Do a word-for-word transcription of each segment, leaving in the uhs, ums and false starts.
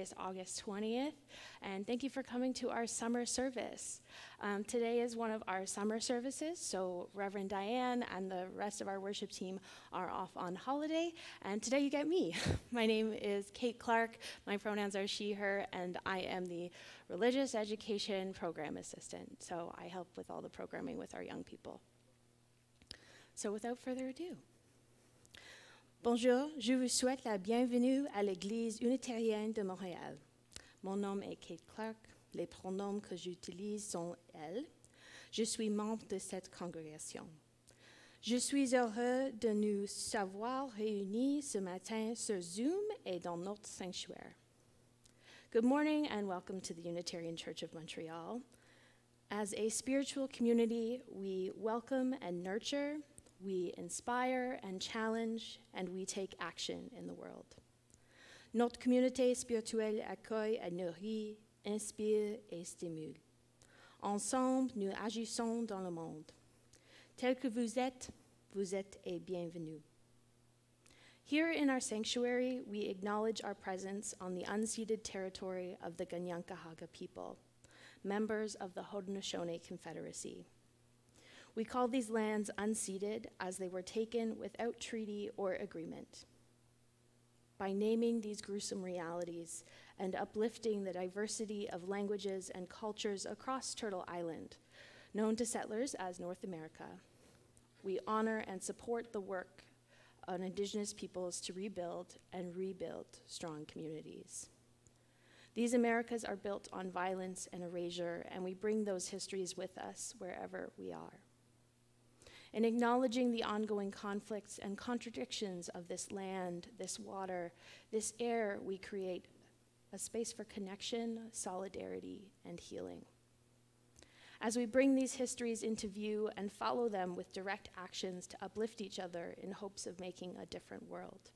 is August twentieth, and thank you for coming to our summer service. Um, today is one of our summer services, so Reverend Diane and the rest of our worship team are off on holiday, and today you get me. My name is Kate Clark, my pronouns are she, her, and I am the Religious Education Program Assistant, so I help with all the programming with our young people. So without further ado. Bonjour, je vous souhaite la bienvenue à l'Église unitarienne de Montréal. Mon nom est Kate Clark, les pronoms que j'utilise sont elle. Je suis membre de cette congrégation. Je suis heureux de nous savoir réunis ce matin sur Zoom et dans notre sanctuaire. Good morning and welcome to the Unitarian Church of Montreal. As a spiritual community, we welcome and nurture, we inspire and challenge, and we take action in the world. Notre communauté spirituelle accueille et nourrit, inspire et stimule. Ensemble, nous agissons dans le monde. Tel que vous êtes, vous êtes et bienvenue. Here in our sanctuary, we acknowledge our presence on the unceded territory of the Kanien'kehá:ka people, members of the Haudenosaunee Confederacy. We call these lands unceded as they were taken without treaty or agreement. By naming these gruesome realities and uplifting the diversity of languages and cultures across Turtle Island, known to settlers as North America, we honor and support the work of Indigenous peoples to rebuild and rebuild strong communities. These Americas are built on violence and erasure, and we bring those histories with us wherever we are. In acknowledging the ongoing conflicts and contradictions of this land, this water, this air, we create a space for connection, solidarity, and healing. As we bring these histories into view and follow them with direct actions to uplift each other in hopes of making a different world.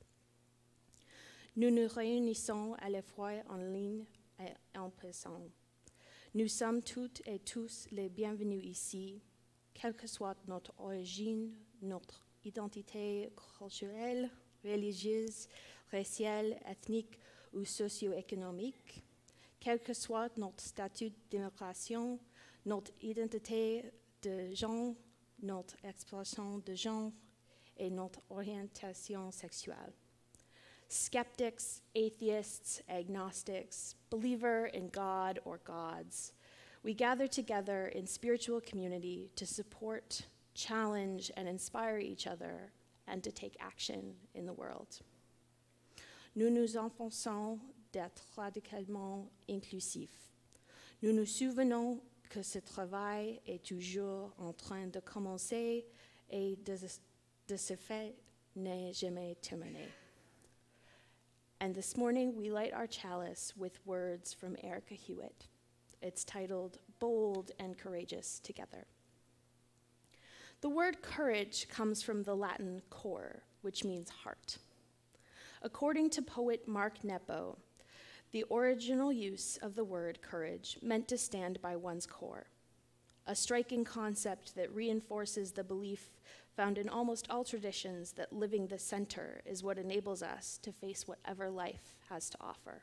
Nous nous réunissons à la fois en ligne et en personne. Nous sommes toutes et tous les bienvenus ici, quelle que soit notre origine, notre identité culturelle, religieuse, raciale, ethnique ou socio-économique, quel que soit notre statut d'immigration, notre identité de genre, notre expression de genre et notre orientation sexuelle. Skeptics, atheists, agnostics, believer in God or gods, we gather together in spiritual community to support, challenge, and inspire each other and to take action in the world. Nous nous efforçons d'être radicalement inclusifs. Nous nous souvenons que ce travail est toujours en train de commencer et de, de ce fait n'est jamais terminé. And this morning we light our chalice with words from Erica Hewitt. It's titled, Bold and Courageous Together. The word courage comes from the Latin cor, which means heart. According to poet Mark Nepo, the original use of the word courage meant to stand by one's core, a striking concept that reinforces the belief found in almost all traditions that living the center is what enables us to face whatever life has to offer.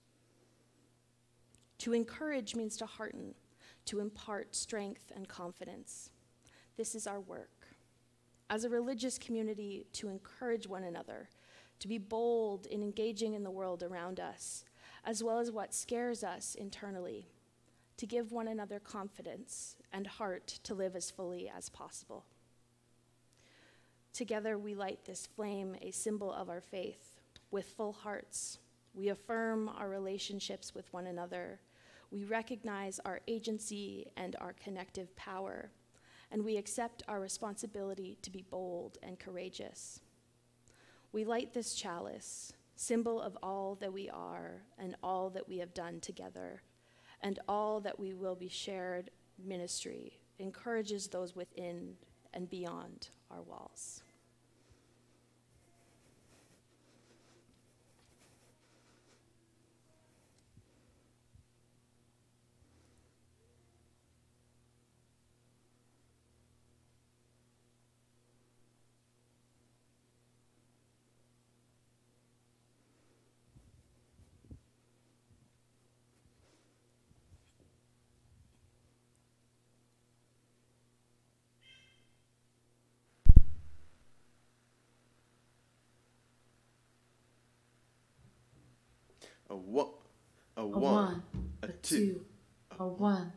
To encourage means to hearten, to impart strength and confidence. This is our work. As a religious community, to encourage one another, to be bold in engaging in the world around us, as well as what scares us internally, to give one another confidence and heart to live as fully as possible. Together we light this flame, a symbol of our faith, with full hearts. We affirm our relationships with one another. We recognize our agency and our connective power, and we accept our responsibility to be bold and courageous. We light this chalice, symbol of all that we are and all that we have done together, and all that we will be shared ministry, encourages those within and beyond our walls. A one, a A one, one, a a two. two, a one.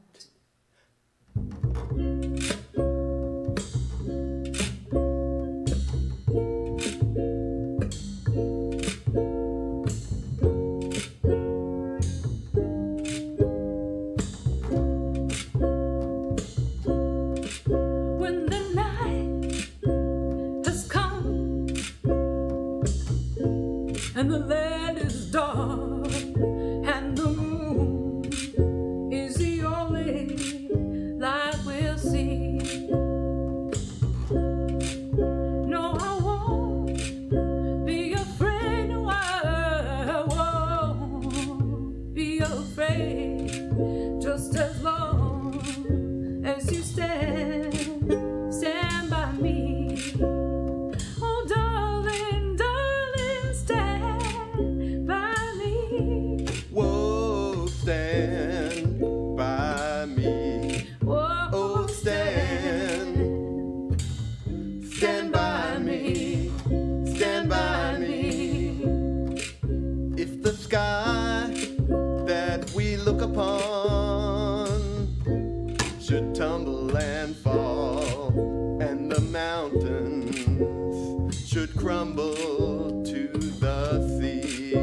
When the night has come and the land is dark and the moon is the only light we'll see. No, I won't be afraid. No, I won't be afraid. Just as long as you stand, stand by me. Oh, darling, darling, stand by me. Whoa, stand by me. Whoa, Oh, stand, stand by me, stand by me. If the sky that we look upon should tumble and fall, and the mountains should crumble to the sea,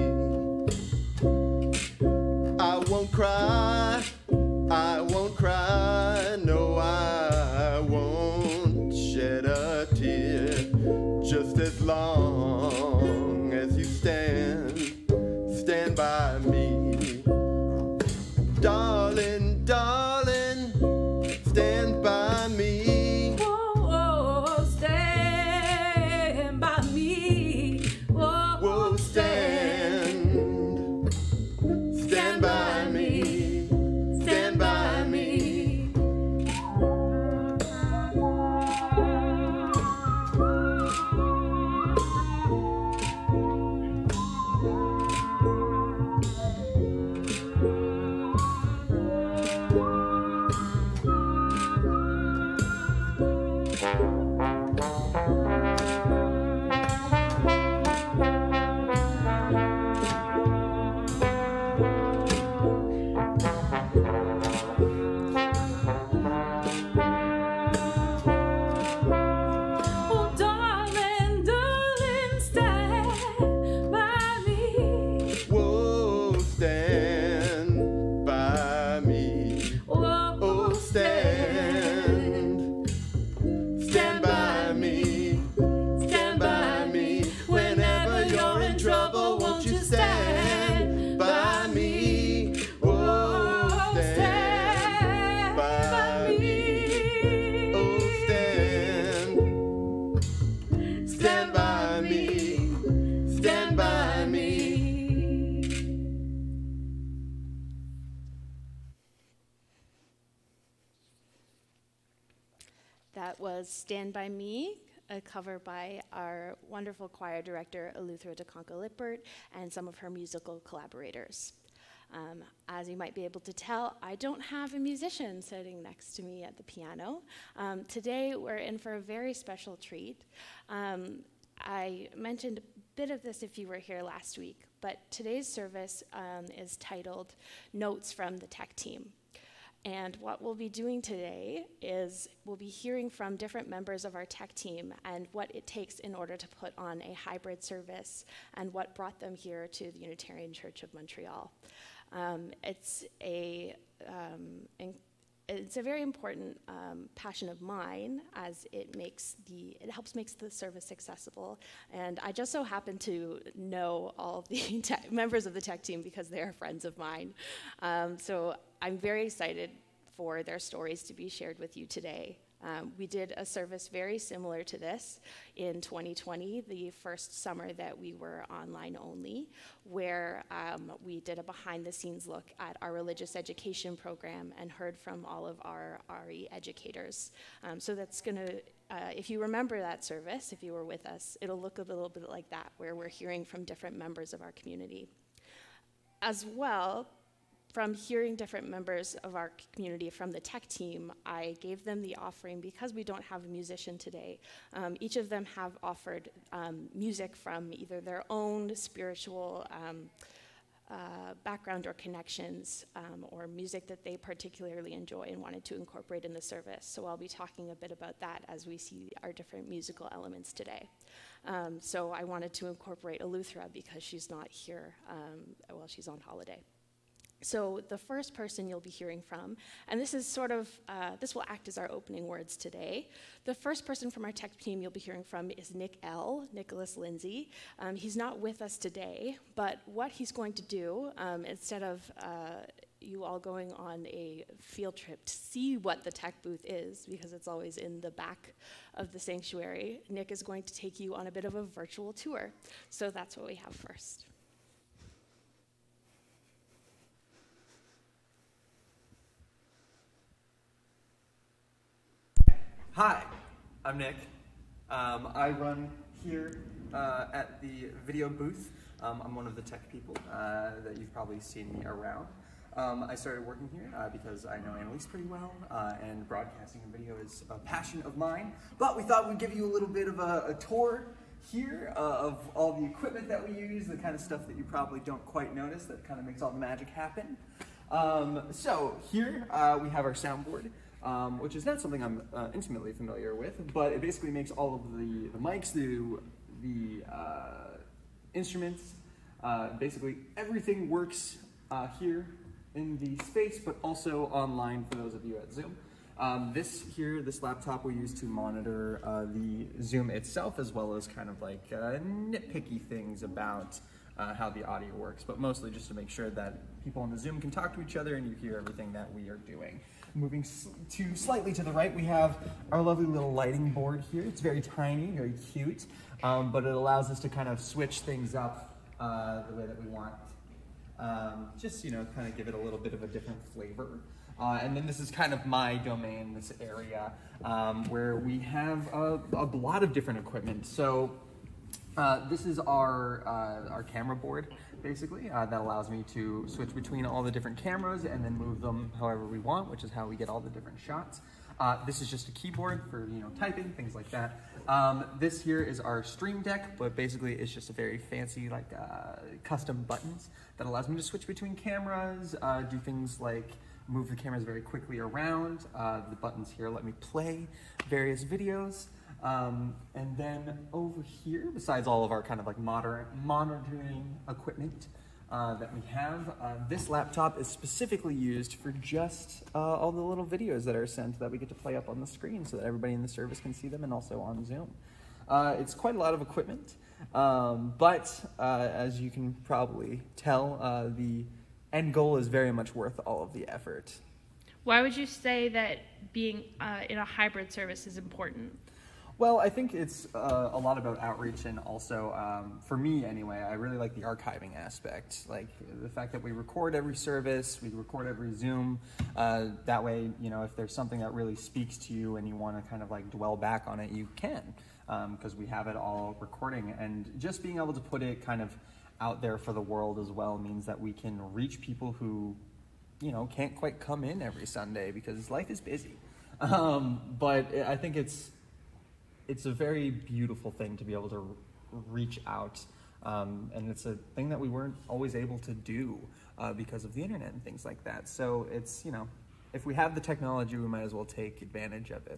I won't cry, I won't cry, no, I won't shed a tear, just as long as you stand, stand by me. Darling, darling, stand by me. whoa, stand by me. Whoa, Whoa, stand, stand by me, stand by me. Oh, darling, darling, stand by me. Whoa, stand by me. Whoa, Oh, stand, stand by me, stand by me. Whenever you're in trouble, won't you stand by me? Oh, stand by me. Oh, stand, stand by me, stand by me. That was Stand By Me, a cover by our wonderful choir director, Eleuthera DeConca-Lippert, and some of her musical collaborators. Um, as you might be able to tell, I don't have a musician sitting next to me at the piano. Um, today, we're in for a very special treat. Um, I mentioned a bit of this if you were here last week, but today's service um, is titled Notes from the Tech Team. And what we'll be doing today is we'll be hearing from different members of our tech team and what it takes in order to put on a hybrid service and what brought them here to the Unitarian Church of Montreal. Um, it's a um, in, it's a very important um, passion of mine, as it makes the it helps makes the service accessible. And I just so happen to know all of the tech, members of the tech team because they are friends of mine. Um, so I'm very excited for their stories to be shared with you today. Um, we did a service very similar to this in twenty twenty, the first summer that we were online only, where um, we did a behind-the-scenes look at our religious education program and heard from all of our R E educators. Um, so that's going to, uh, if you remember that service, if you were with us, it'll look a little bit like that, where we're hearing from different members of our community. As well, from hearing different members of our community from the tech team, I gave them the offering, because we don't have a musician today. Um, each of them have offered um, music from either their own spiritual um, uh, background or connections um, or music that they particularly enjoy and wanted to incorporate in the service. So I'll be talking a bit about that as we see our different musical elements today. Um, so I wanted to incorporate Eleuthera because she's not here um, while she's on holiday. So the first person you'll be hearing from, and this is sort of, uh, this will act as our opening words today. The first person from our tech team you'll be hearing from is Nick L., Nicholas Lindsay. Um, he's not with us today, but what he's going to do, um, instead of uh, you all going on a field trip to see what the tech booth is, because it's always in the back of the sanctuary, Nick is going to take you on a bit of a virtual tour. So that's what we have first. Hi, I'm Nick. Um, I run here uh, at the video booth. Um, I'm one of the tech people uh, that you've probably seen me around. Um, I started working here uh, because I know Annalise pretty well, uh, and broadcasting and video is a passion of mine. But we thought we'd give you a little bit of a, a tour here uh, of all the equipment that we use, the kind of stuff that you probably don't quite notice that kind of makes all the magic happen. Um, so here uh, we have our soundboard. Um, which is not something I'm uh, intimately familiar with, but it basically makes all of the, the mics, the, the uh, instruments, uh, basically everything works uh, here in the space, but also online for those of you at Zoom. Um, this here, this laptop we use to monitor uh, the Zoom itself, as well as kind of like uh, nitpicky things about uh, how the audio works, but mostly just to make sure that people on the Zoom can talk to each other and you hear everything that we are doing. Moving to slightly to the right, we have our lovely little lighting board here. It's very tiny, very cute, um, but it allows us to kind of switch things up uh, the way that we want. Um, just, you know, kind of give it a little bit of a different flavor. Uh, and then this is kind of my domain, this area, um, where we have a, a lot of different equipment. So uh, this is our, uh, our camera board. Basically, uh, that allows me to switch between all the different cameras and then move them however we want, which is how we get all the different shots. Uh, this is just a keyboard for, you know, typing, things like that. Um, this here is our Stream Deck, but basically it's just a very fancy, like, uh, custom buttons that allows me to switch between cameras, uh, do things like move the cameras very quickly around. Uh, the buttons here let me play various videos. Um, and then over here, besides all of our kind of like modern monitoring equipment uh, that we have, uh, this laptop is specifically used for just uh, all the little videos that are sent that we get to play up on the screen so that everybody in the service can see them, and also on Zoom. Uh, it's quite a lot of equipment, um, but uh, as you can probably tell, uh, the end goal is very much worth all of the effort. Why would you say that being uh, in a hybrid service is important? Well, I think it's uh, a lot about outreach, and also, um, for me anyway, I really like the archiving aspect. Like the fact that we record every service, we record every Zoom. Uh, that way, you know, if there's something that really speaks to you and you want to kind of like dwell back on it, you can, because um, we have it all recording. And just being able to put it kind of out there for the world as well means that we can reach people who, you know, can't quite come in every Sunday because life is busy. Um, but I think it's It's a very beautiful thing to be able to reach out, um, and it's a thing that we weren't always able to do uh, because of the internet and things like that. So it's, you know, if we have the technology, we might as well take advantage of it.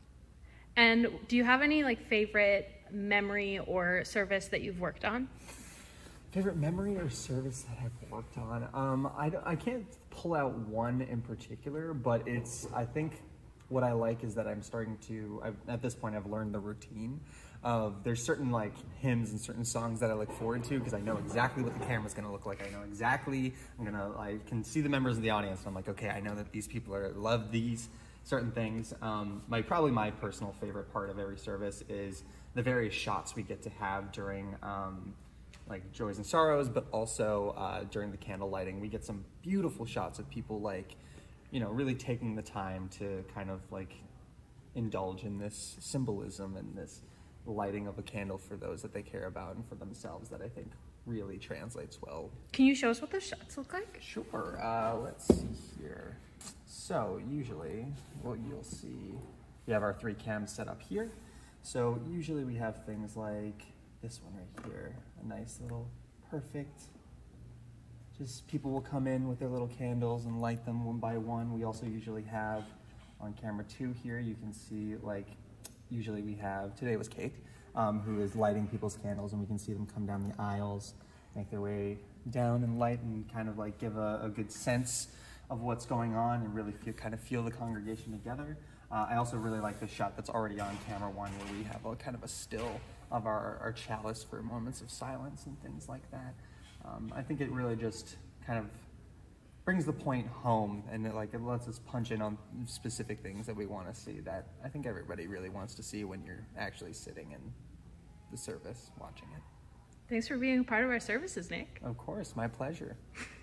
And do you have any like favorite memory or service that you've worked on? Favorite memory or service that I've worked on? Um, I, I can't pull out one in particular, but it's, I think, what I like is that I'm starting to, I've, at this point, I've learned the routine of, there's certain like hymns and certain songs that I look forward to because I know exactly what the camera's gonna look like. I know exactly, I'm gonna, I can see the members of the audience and I'm like, okay, I know that these people are love these certain things. Um, my Probably my personal favorite part of every service is the various shots we get to have during um, like Joys and Sorrows, but also uh, during the candle lighting. We get some beautiful shots of people like, you know, really taking the time to kind of like indulge in this symbolism and this lighting of a candle for those that they care about and for themselves, that I think really translates well. Can you show us what those shots look like? Sure. Uh, let's see here. So usually what you'll see, we have our three cams set up here. So usually we have things like this one right here, a nice little perfect just people will come in with their little candles and light them one by one. We also usually have on camera two here, you can see like, usually we have, today was Kate, um, who is lighting people's candles, and we can see them come down the aisles, make their way down and light and kind of like give a, a good sense of what's going on and really feel, kind of feel the congregation together. Uh, I also really like the shot that's already on camera one where we have a kind of a still of our, our chalice for moments of silence and things like that. Um, I think it really just kind of brings the point home, and it, like, it lets us punch in on specific things that we want to see that I think everybody really wants to see when you're actually sitting in the service watching it. Thanks for being a part of our services, Nick. Of course, my pleasure.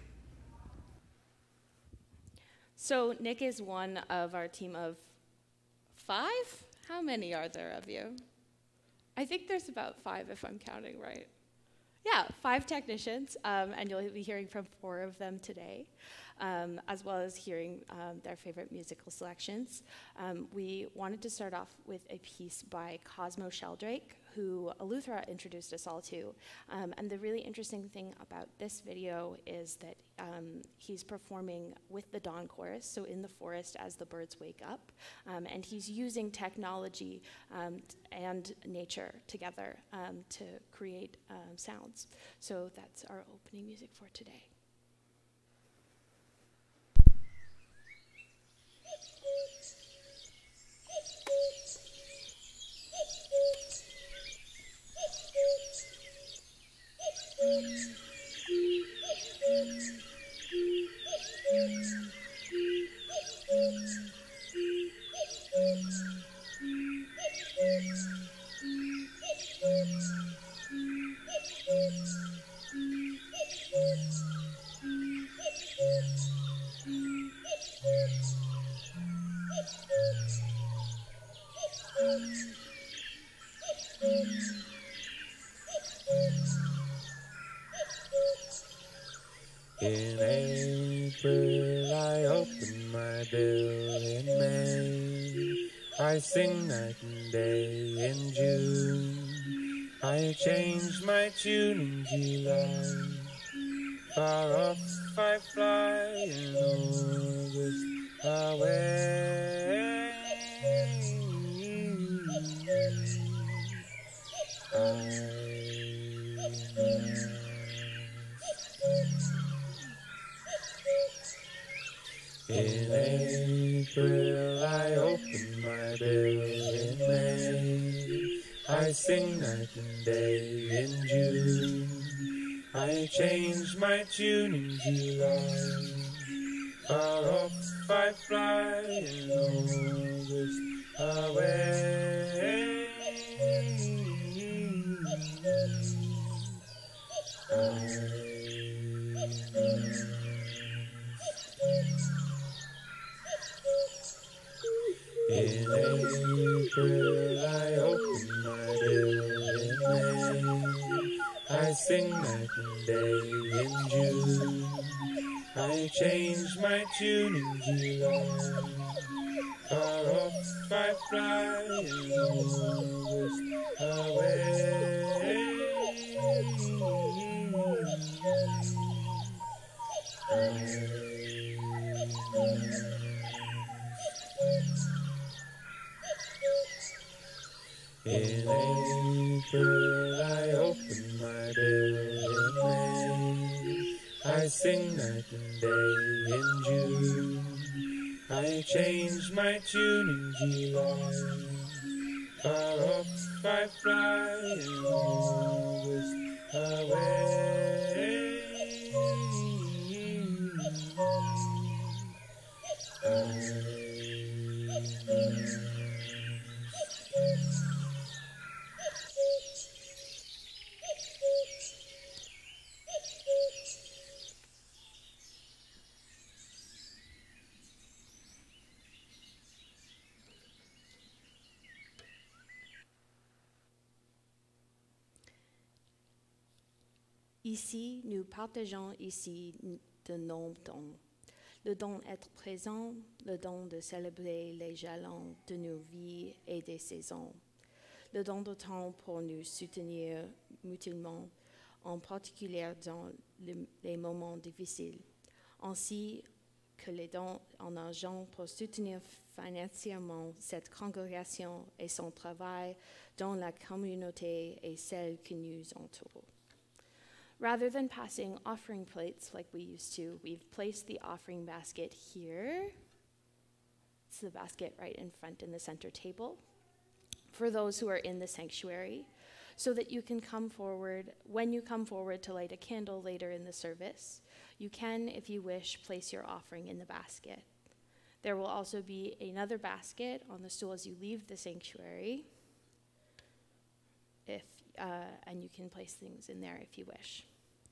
So Nick is one of our team of five? How many are there of you? I think there's about five if I'm counting right. Yeah, five technicians, um, and you'll be hearing from four of them today, um, as well as hearing um, their favorite musical selections. Um, we wanted to start off with a piece by Cosmo Sheldrake, who Eleuthera introduced us all to. Um, and the really interesting thing about this video is that um, he's performing with the dawn chorus, so in the forest as the birds wake up, um, and he's using technology um, and nature together um, to create um, sounds. So that's our opening music for today. In April I open my bill, in May I sing night and day, in June I change my tune, in July far off I fly, in August away In April I open my bill, in May I sing night and day, in June I change my tune, in July far off I fly, in August away In April I open my bill, in May I sing night and day, in June I change my tune, in July far off I fly, in August away In April I open my bill, in May I sing night and day, in June I change my tune, in July far off I fly, in August away Ici, nous partageons ici de nos dons. Le don d'être présent, le don de célébrer les jalons de nos vies et des saisons, le don de temps pour nous soutenir mutuellement en particulier dans le- les moments difficiles, ainsi que les dons en argent pour soutenir financièrement cette congrégation et son travail dans la communauté et celle qui nous entoure. Rather than passing offering plates like we used to, we've placed the offering basket here. It's the basket right in front in the center table for those who are in the sanctuary, so that you can come forward. When you come forward to light a candle later in the service, you can, if you wish, place your offering in the basket. There will also be another basket on the stool as you leave the sanctuary, if, uh, and you can place things in there if you wish.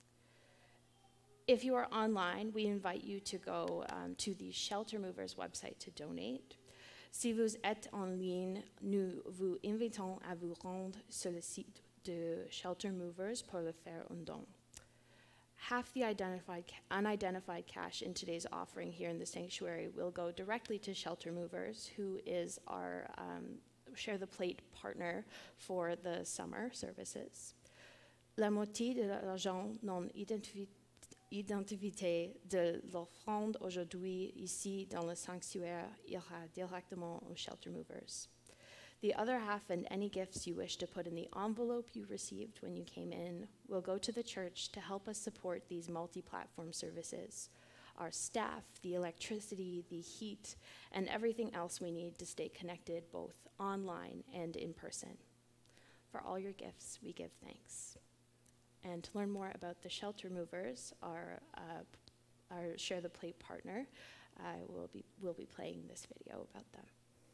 If you are online, we invite you to go um, to the Shelter Movers website to donate. Si vous êtes en ligne, nous vous invitons à vous rendre sur le site de Shelter Movers pour le faire un don. Half the identified, unidentified cash in today's offering here in the sanctuary will go directly to Shelter Movers, who is our um, Share the Plate partner for the summer services. La moitié de l'argent non identifié identité de l'offrande aujourd'hui ici dans le sanctuaire ira directement aux Shelter Movers. The other half and any gifts you wish to put in the envelope you received when you came in will go to the church to help us support these multi-platform services, our staff, the electricity, the heat, and everything else we need to stay connected both online and in person. For all your gifts, we give thanks. And to learn more about the Shelter Movers, our, uh, our Share the Plate partner, I will be, will be playing this video about them.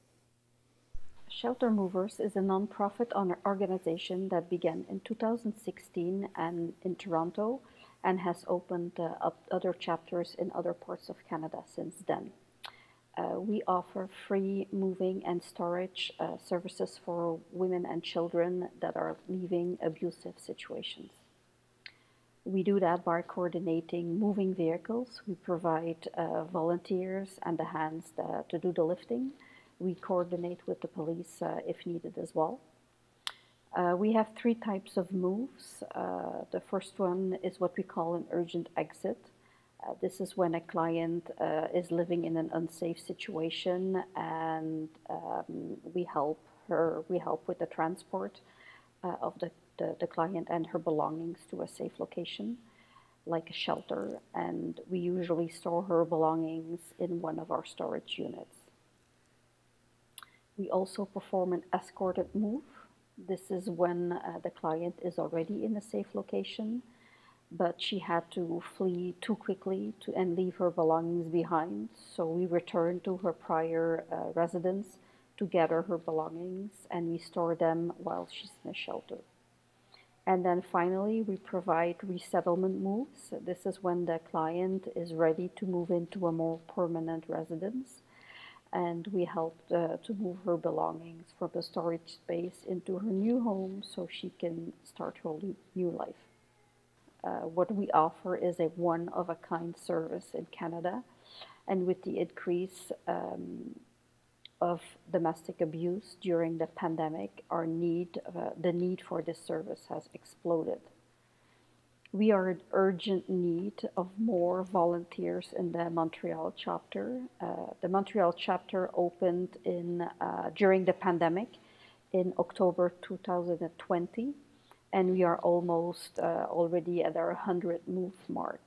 Shelter Movers is a non-profit organization that began in two thousand sixteen and in Toronto and has opened uh, up other chapters in other parts of Canada since then. Uh, we offer free moving and storage uh, services for women and children that are leaving abusive situations. We do that by coordinating moving vehicles. We provide uh, volunteers and the hands that, to do the lifting. We coordinate with the police uh, if needed as well. Uh, we have three types of moves. Uh, the first one is what we call an urgent exit. Uh, this is when a client uh, is living in an unsafe situation, and um, we help her, we help with the transport uh, of the The, the client and her belongings to a safe location, like a shelter, and we usually store her belongings in one of our storage units. We also perform an escorted move. This is when uh, the client is already in a safe location, but she had to flee too quickly to, and leave her belongings behind, so we return to her prior uh, residence to gather her belongings, and we store them while she's in a shelter. And then finally, we provide resettlement moves. This is when the client is ready to move into a more permanent residence. And we help uh, to move her belongings from the storage space into her new home so she can start her new life. Uh, what we offer is a one-of-a-kind service in Canada. And with the increase um, of domestic abuse during the pandemic, our need, uh, the need for this service has exploded. We are in urgent need of more volunteers in the Montreal chapter. Uh, the Montreal chapter opened in uh, during the pandemic in October two thousand twenty, and we are almost uh, already at our one hundred move mark.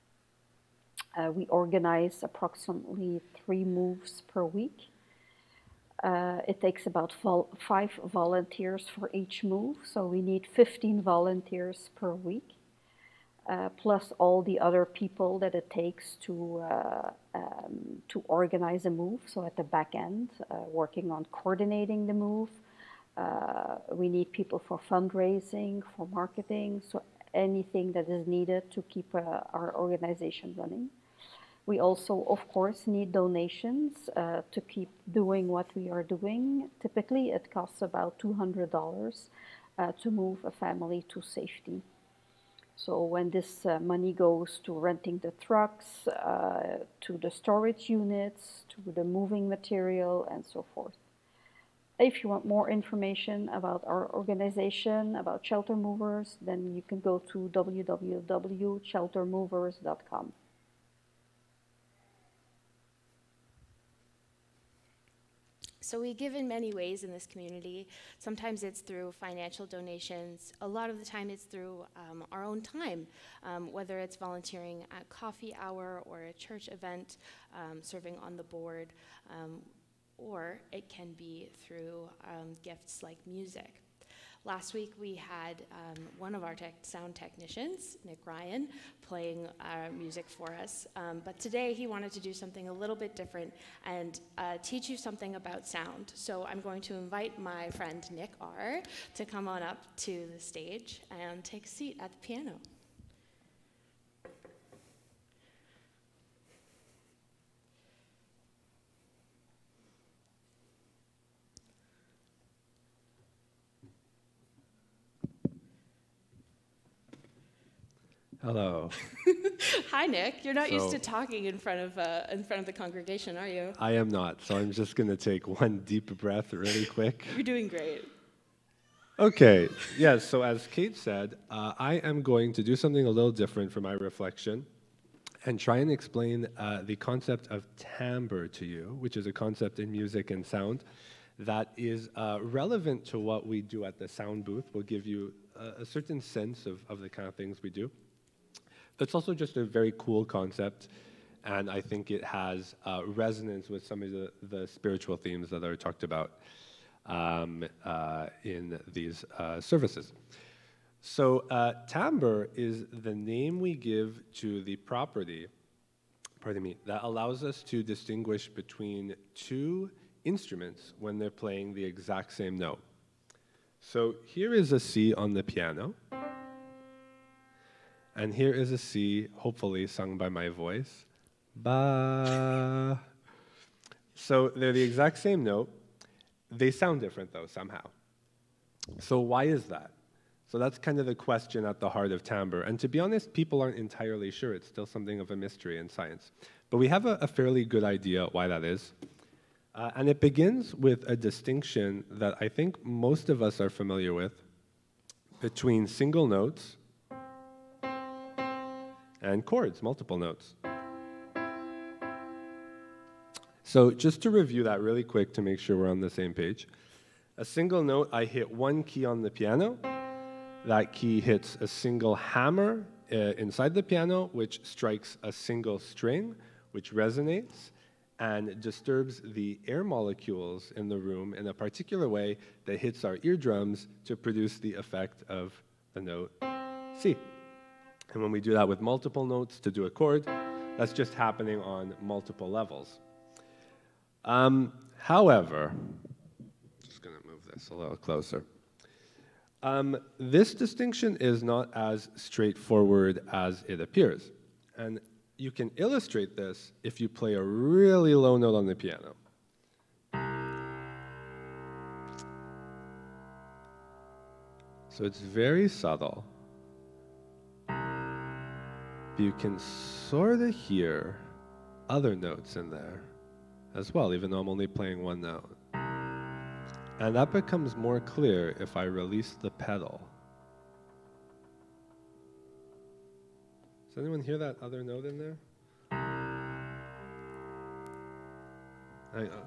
Uh, we organize approximately three moves per week. Uh, it takes about vol five volunteers for each move, so we need fifteen volunteers per week, uh, plus all the other people that it takes to uh, um, to organize a move. So at the back end, uh, working on coordinating the move. Uh, we need people for fundraising, for marketing, so anything that is needed to keep uh, our organization running. We also, of course, need donations uh, to keep doing what we are doing. Typically, it costs about two hundred dollars uh, to move a family to safety. So when this uh, money goes to renting the trucks, uh, to the storage units, to the moving material, and so forth. If you want more information about our organization, about shelter movers, then you can go to w w w dot shelter movers dot com. So we give in many ways in this community. Sometimes it's through financial donations. A lot of the time it's through um, our own time, um, whether it's volunteering at coffee hour or a church event, um, serving on the board, um, or it can be through um, gifts like music. Last week we had um, one of our tech sound technicians, Nick Ryan, playing our music for us. Um, but today he wanted to do something a little bit different and uh, teach you something about sound. So I'm going to invite my friend Nick R. to come on up to the stage and take a seat at the piano. Hello. Hi, Nick. You're not used So- to talking in front of uh, in front of the congregation, are you? I am not, so I'm just going to take one deep breath really quick. You're doing great. Okay, yes, so as Kate said, uh, I am going to do something a little different for my reflection and try and explain uh, the concept of timbre to you, which is a concept in music and sound that is uh, relevant to what we do at the sound booth. We'll give you a, a certain sense of, of the kind of things we do. It's also just a very cool concept, and I think it has uh, resonance with some of the, the spiritual themes that are talked about um, uh, in these uh, services. So uh, timbre is the name we give to the property, pardon me, that allows us to distinguish between two instruments when they're playing the exact same note. So here is a C on the piano. And here is a C, hopefully sung by my voice. Ba. So they're the exact same note. They sound different, though, somehow. So why is that? So that's kind of the question at the heart of timbre. And to be honest, people aren't entirely sure. It's still something of a mystery in science. But we have a, a fairly good idea why that is. Uh, and it begins with a distinction that I think most of us are familiar with between single notes and chords, multiple notes. So just to review that really quick to make sure we're on the same page. A single note, I hit one key on the piano. That key hits a single hammer uh, inside the piano, which strikes a single string, which resonates and disturbs the air molecules in the room in a particular way that hits our eardrums to produce the effect of the note C. And when we do that with multiple notes to do a chord, that's just happening on multiple levels. Um, however, just going to move this a little closer. Um, this distinction is not as straightforward as it appears. And you can illustrate this if you play a really low note on the piano. So it's very subtle. You can sort of hear other notes in there as well, even though I'm only playing one note. And that becomes more clear if I release the pedal. Does anyone hear that other note in there? I, uh,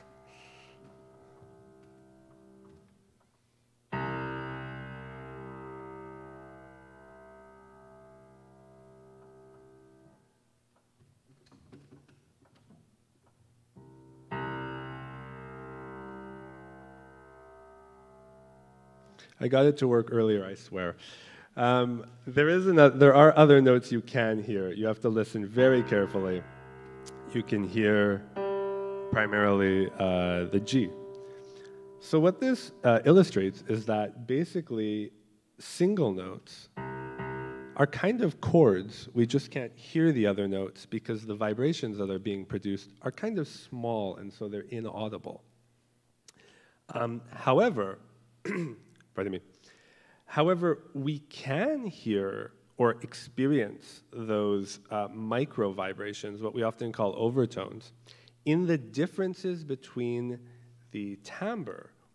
I got it to work earlier, I swear. Um, there, is another, there are other notes you can hear. You have to listen very carefully. You can hear primarily uh, the G. So what this uh, illustrates is that basically single notes are kind of chords. We just can't hear the other notes because the vibrations that are being produced are kind of small, and so they're inaudible. Um, however, pardon me. However, we can hear or experience those uh, micro vibrations, what we often call overtones, in the differences between the timbre,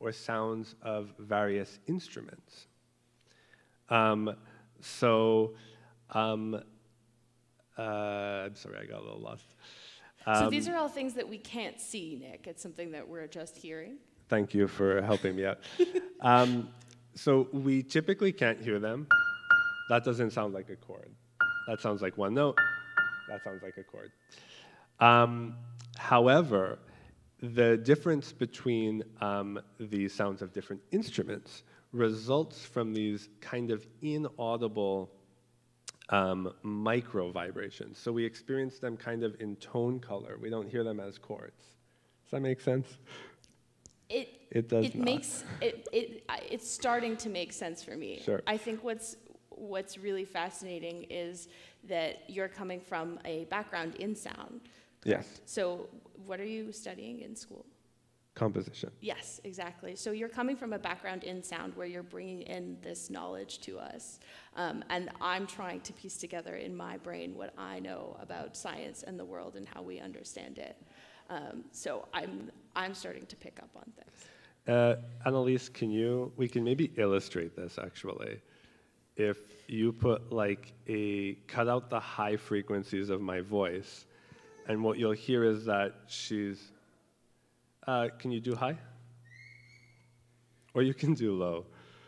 or sounds of various instruments. Um, so, um, uh, I'm sorry, I got a little lost. So Um, these are all things that we can't see, Nick. It's something that we're just hearing. Thank you for helping me out. um, so we typically can't hear them. That doesn't sound like a chord. That sounds like one note. That sounds like a chord. Um, however, the difference between um, the sounds of different instruments results from these kind of inaudible um, micro vibrations. So we experience them kind of in tone color. We don't hear them as chords. Does that make sense? It, It does it not. makes it, it I- it's starting to make sense for me. Sure. I think what's what's really fascinating is that you're coming from a background in sound. Yes, So what are you studying in school? composition. Yes, exactly. So you're coming from a background in sound where you're bringing in this knowledge to us. Um, and I'm trying to piece together in my brain what I know about science and the world and how we understand it. Um, so I'm, I'm starting to pick up on things. Uh, Annalise, can you, we can maybe illustrate this actually. If you put like a, cut out the high frequencies of my voice, and what you'll hear is that she's, uh, can you do high? Or you can do low.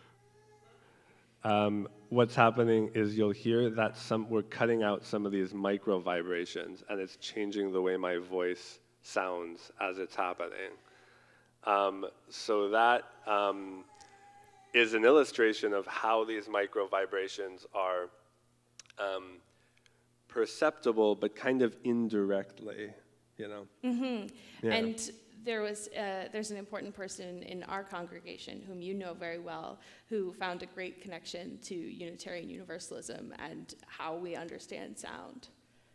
Um, what's happening is you'll hear that some, we're cutting out some of these micro vibrations, and it's changing the way my voice sounds as it's happening. Um, so that um, is an illustration of how these micro vibrations are um, perceptible, but kind of indirectly, you know? Mm-hmm. Yeah. And there was, uh, there's an important person in our congregation whom you know very well, who found a great connection to Unitarian Universalism and how we understand sound.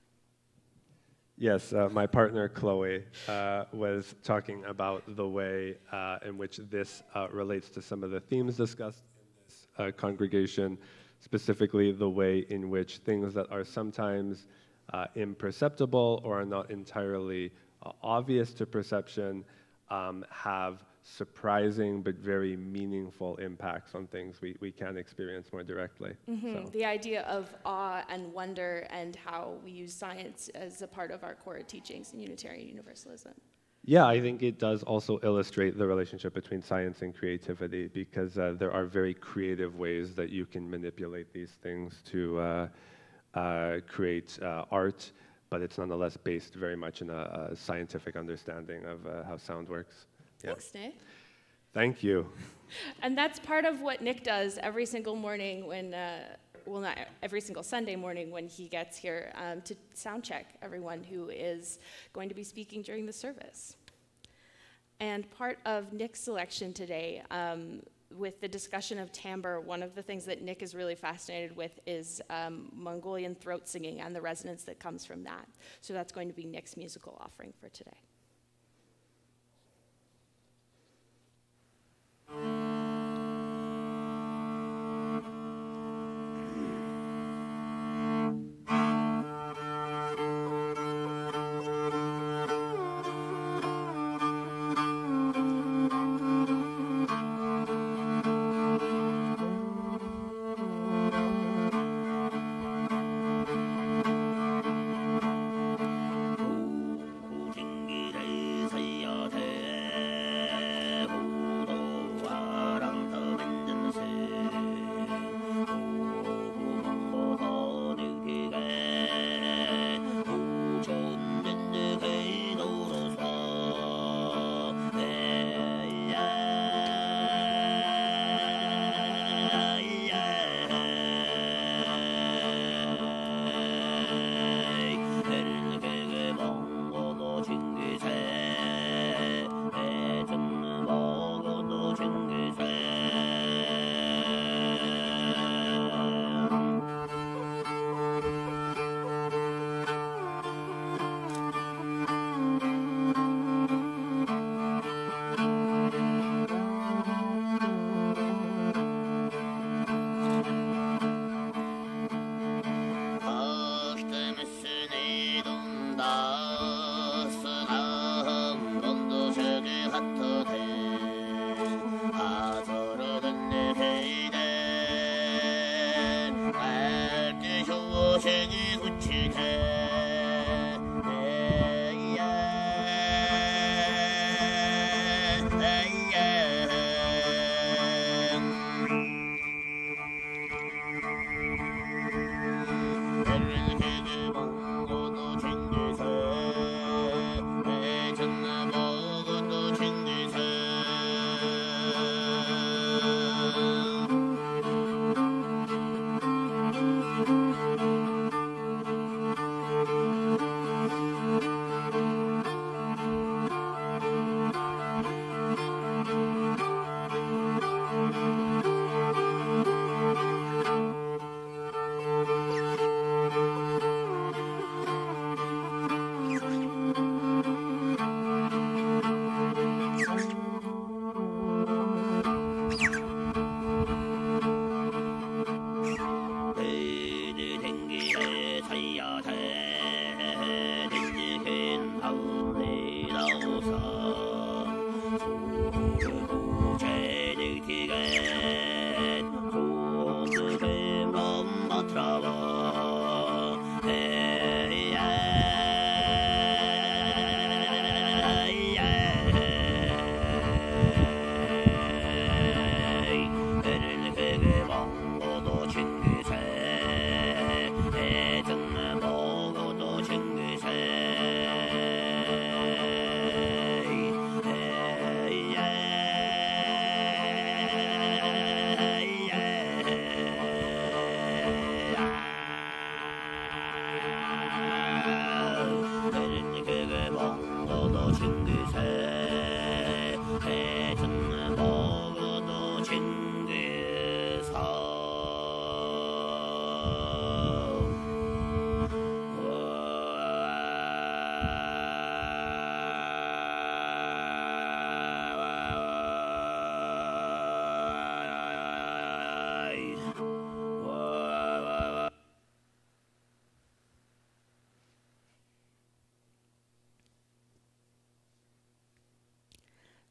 Yes, uh, my partner Chloe uh, was talking about the way uh, in which this uh, relates to some of the themes discussed in this uh, congregation, specifically the way in which things that are sometimes uh, imperceptible or are not entirely uh, obvious to perception um, have surprising but very meaningful impacts on things we, we can experience more directly. Mm-hmm. So. The idea of awe and wonder and how we use science as a part of our core teachings in Unitarian Universalism. Yeah, I think it does also illustrate the relationship between science and creativity, because uh, there are very creative ways that you can manipulate these things to uh, uh, create uh, art, but it's nonetheless based very much in a, a scientific understanding of uh, how sound works. Yeah. Thanks, Nick. Thank you. And that's part of what Nick does every single morning when, uh, well, not every single Sunday morning when he gets here um, to sound check everyone who is going to be speaking during the service. And part of Nick's selection today, um, with the discussion of timbre, one of the things that Nick is really fascinated with is um, Mongolian throat singing and the resonance that comes from that. So that's going to be Nick's musical offering for today. Ding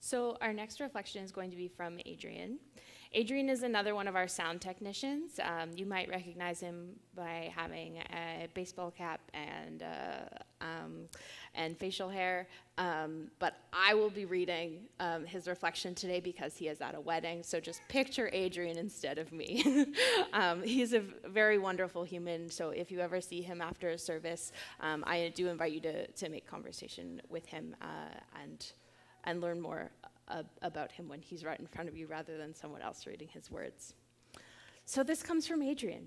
So our next reflection is going to be from Adrian. Adrian is another one of our sound technicians. Um, you might recognize him by having a baseball cap and, uh, um, and facial hair. Um, but I will be reading um, his reflection today because he is at a wedding. So just picture Adrian instead of me. um, he's a very wonderful human. So if you ever see him after a service, um, I do invite you to, to make conversation with him uh, and and learn more uh, about him when he's right in front of you rather than someone else reading his words. So this comes from Adrian.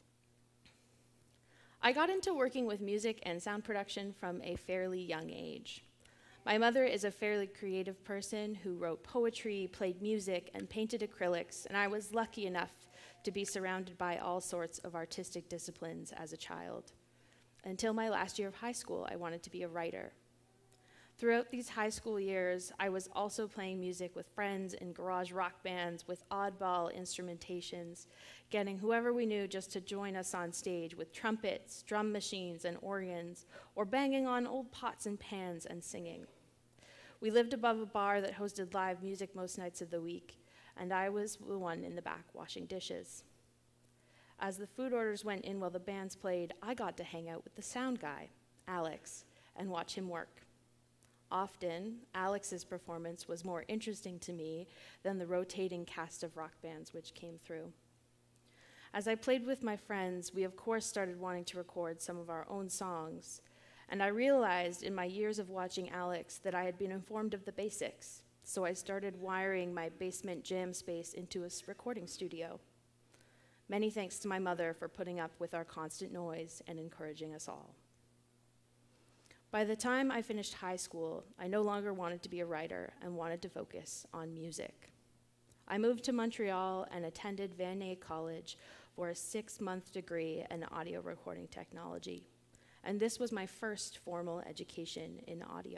I got into working with music and sound production from a fairly young age. My mother is a fairly creative person who wrote poetry, played music, and painted acrylics, and I was lucky enough to be surrounded by all sorts of artistic disciplines as a child. Until my last year of high school, I wanted to be a writer. Throughout these high school years, I was also playing music with friends in garage rock bands with oddball instrumentations, getting whoever we knew just to join us on stage with trumpets, drum machines, and organs, or banging on old pots and pans and singing. We lived above a bar that hosted live music most nights of the week, and I was the one in the back washing dishes. As the food orders went in while the bands played, I got to hang out with the sound guy, Alex, and watch him work. Often, Alex's performance was more interesting to me than the rotating cast of rock bands which came through. As I played with my friends, we of course started wanting to record some of our own songs, and I realized in my years of watching Alex that I had been informed of the basics, so I started wiring my basement jam space into a recording studio. Many thanks to my mother for putting up with our constant noise and encouraging us all. By the time I finished high school, I no longer wanted to be a writer and wanted to focus on music. I moved to Montreal and attended Van Eyck College for a six-month degree in audio recording technology, and this was my first formal education in audio.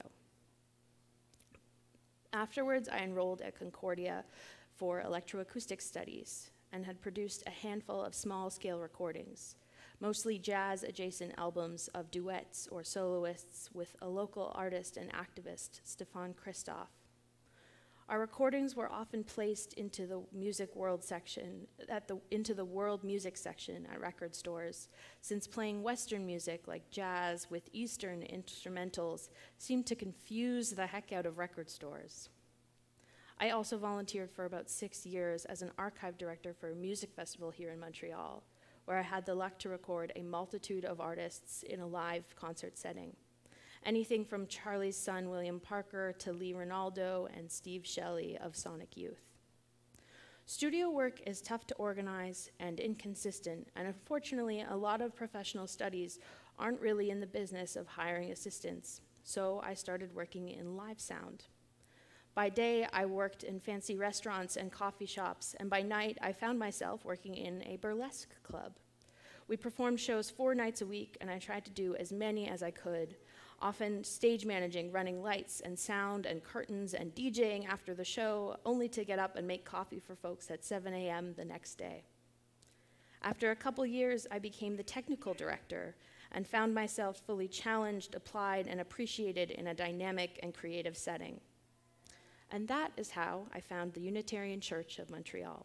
Afterwards, I enrolled at Concordia for electroacoustic studies and had produced a handful of small-scale recordings, mostly jazz-adjacent albums of duets or soloists with a local artist and activist, Stefan Christoph. Our recordings were often placed into the music world section, at the, into the world music section at record stores, since playing Western music like jazz with Eastern instrumentals seemed to confuse the heck out of record stores. I also volunteered for about six years as an archive director for a music festival here in Montreal, where I had the luck to record a multitude of artists in a live concert setting. Anything from Charlie's son, William Parker, to Lee Ronaldo and Steve Shelley of Sonic Youth. Studio work is tough to organize and inconsistent, and unfortunately, a lot of professional studies aren't really in the business of hiring assistants, so I started working in live sound. By day, I worked in fancy restaurants and coffee shops, and by night, I found myself working in a burlesque club. We performed shows four nights a week, and I tried to do as many as I could, often stage managing, running lights and sound and curtains and DJing after the show, only to get up and make coffee for folks at seven a m the next day. After a couple years, I became the technical director and found myself fully challenged, applied, and appreciated in a dynamic and creative setting. And that is how I found the Unitarian Church of Montreal.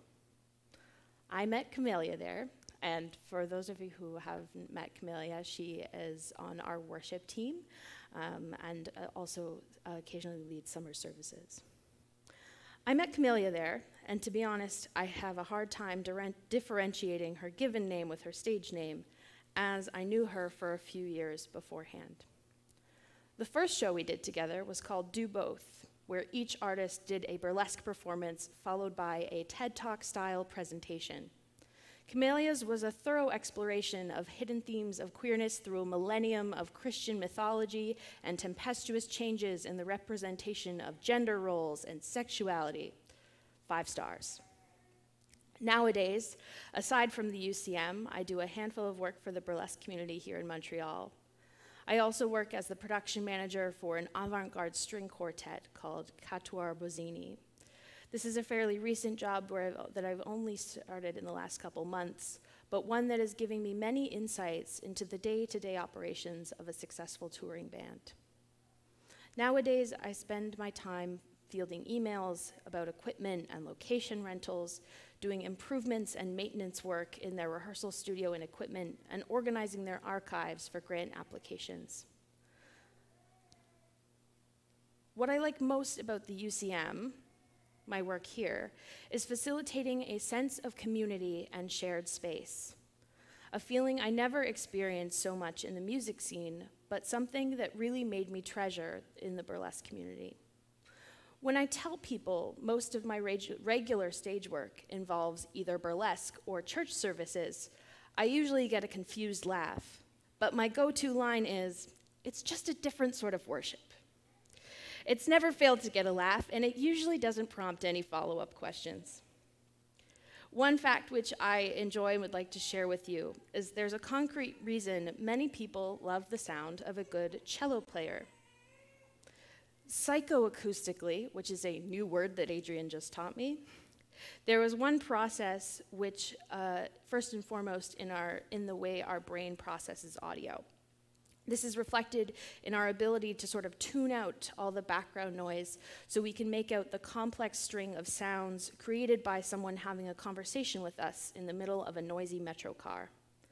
I met Camellia there, and for those of you who haven't met Camellia, she is on our worship team um, and uh, also uh, occasionally leads summer services. I met Camellia there, and to be honest, I have a hard time differentiating her given name with her stage name, as I knew her for a few years beforehand. The first show we did together was called Do Both, where each artist did a burlesque performance followed by a TED Talk-style presentation. Camellia's was a thorough exploration of hidden themes of queerness through a millennium of Christian mythology and tempestuous changes in the representation of gender roles and sexuality. Five stars. Nowadays, aside from the U C M, I do a handful of work for the burlesque community here in Montreal. I also work as the production manager for an avant-garde string quartet called Quatuor Bozzini. This is a fairly recent job where I've, that I've only started in the last couple months, but one that is giving me many insights into the day-to-day operations of a successful touring band. Nowadays, I spend my time fielding emails about equipment and location rentals, doing improvements and maintenance work in their rehearsal studio and equipment, and organizing their archives for grant applications. What I like most about the U C M, my work here, is facilitating a sense of community and shared space. A feeling I never experienced so much in the music scene, but something that really made me treasure in the burlesque community. When I tell people most of my reg- regular stage work involves either burlesque or church services, I usually get a confused laugh. But my go-to line is, "It's just a different sort of worship." It's never failed to get a laugh, and it usually doesn't prompt any follow-up questions. One fact which I enjoy and would like to share with you is there's a concrete reason many people love the sound of a good cello player. Psychoacoustically, which is a new word that Adrian just taught me, there was one process which, uh, first and foremost, in, our, in the way our brain processes audio. This is reflected in our ability to sort of tune out all the background noise so we can make out the complex string of sounds created by someone having a conversation with us in the middle of a noisy metro car.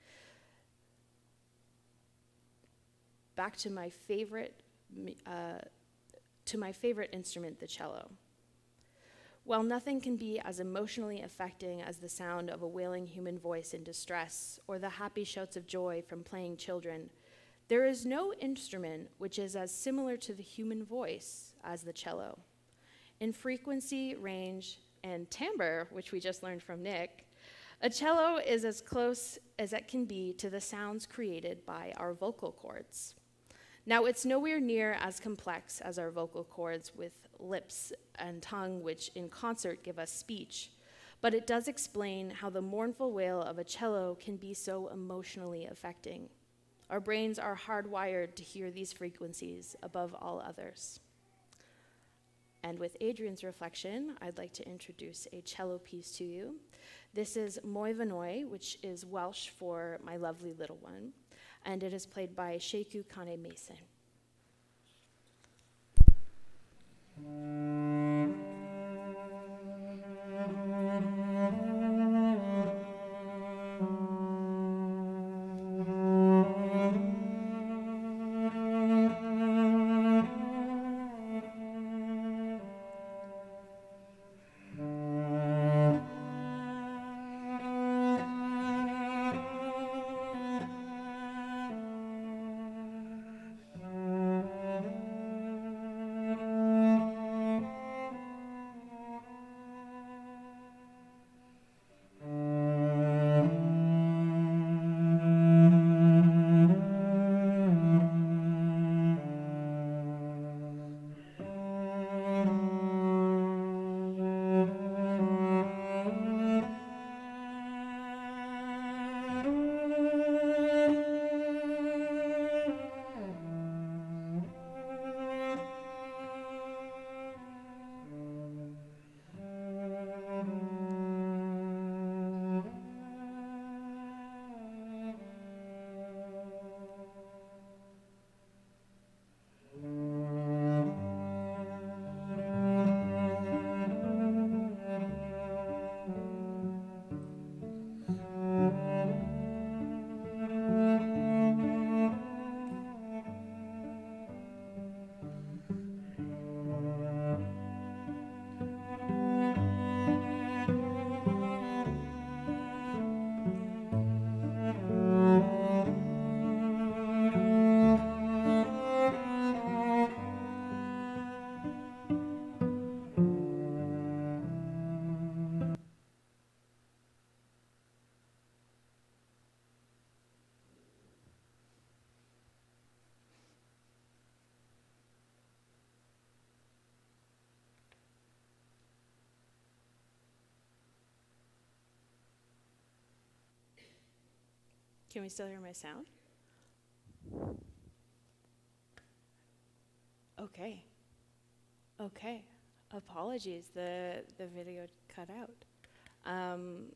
Back to my favorite, uh, to my favorite instrument, the cello. While nothing can be as emotionally affecting as the sound of a wailing human voice in distress or the happy shouts of joy from playing children, there is no instrument which is as similar to the human voice as the cello. In frequency, range, and timbre, which we just learned from Nick, a cello is as close as it can be to the sounds created by our vocal cords. Now, it's nowhere near as complex as our vocal cords with lips and tongue, which in concert give us speech, but it does explain how the mournful wail of a cello can be so emotionally affecting. Our brains are hardwired to hear these frequencies above all others. And with Adrian's reflection, I'd like to introduce a cello piece to you. This is Moi Vanoi, which is Welsh for my lovely little one, and it is played by Sheku Kane Mason. Can we still hear my sound? Okay. Okay. Apologies, the, the video cut out. Um,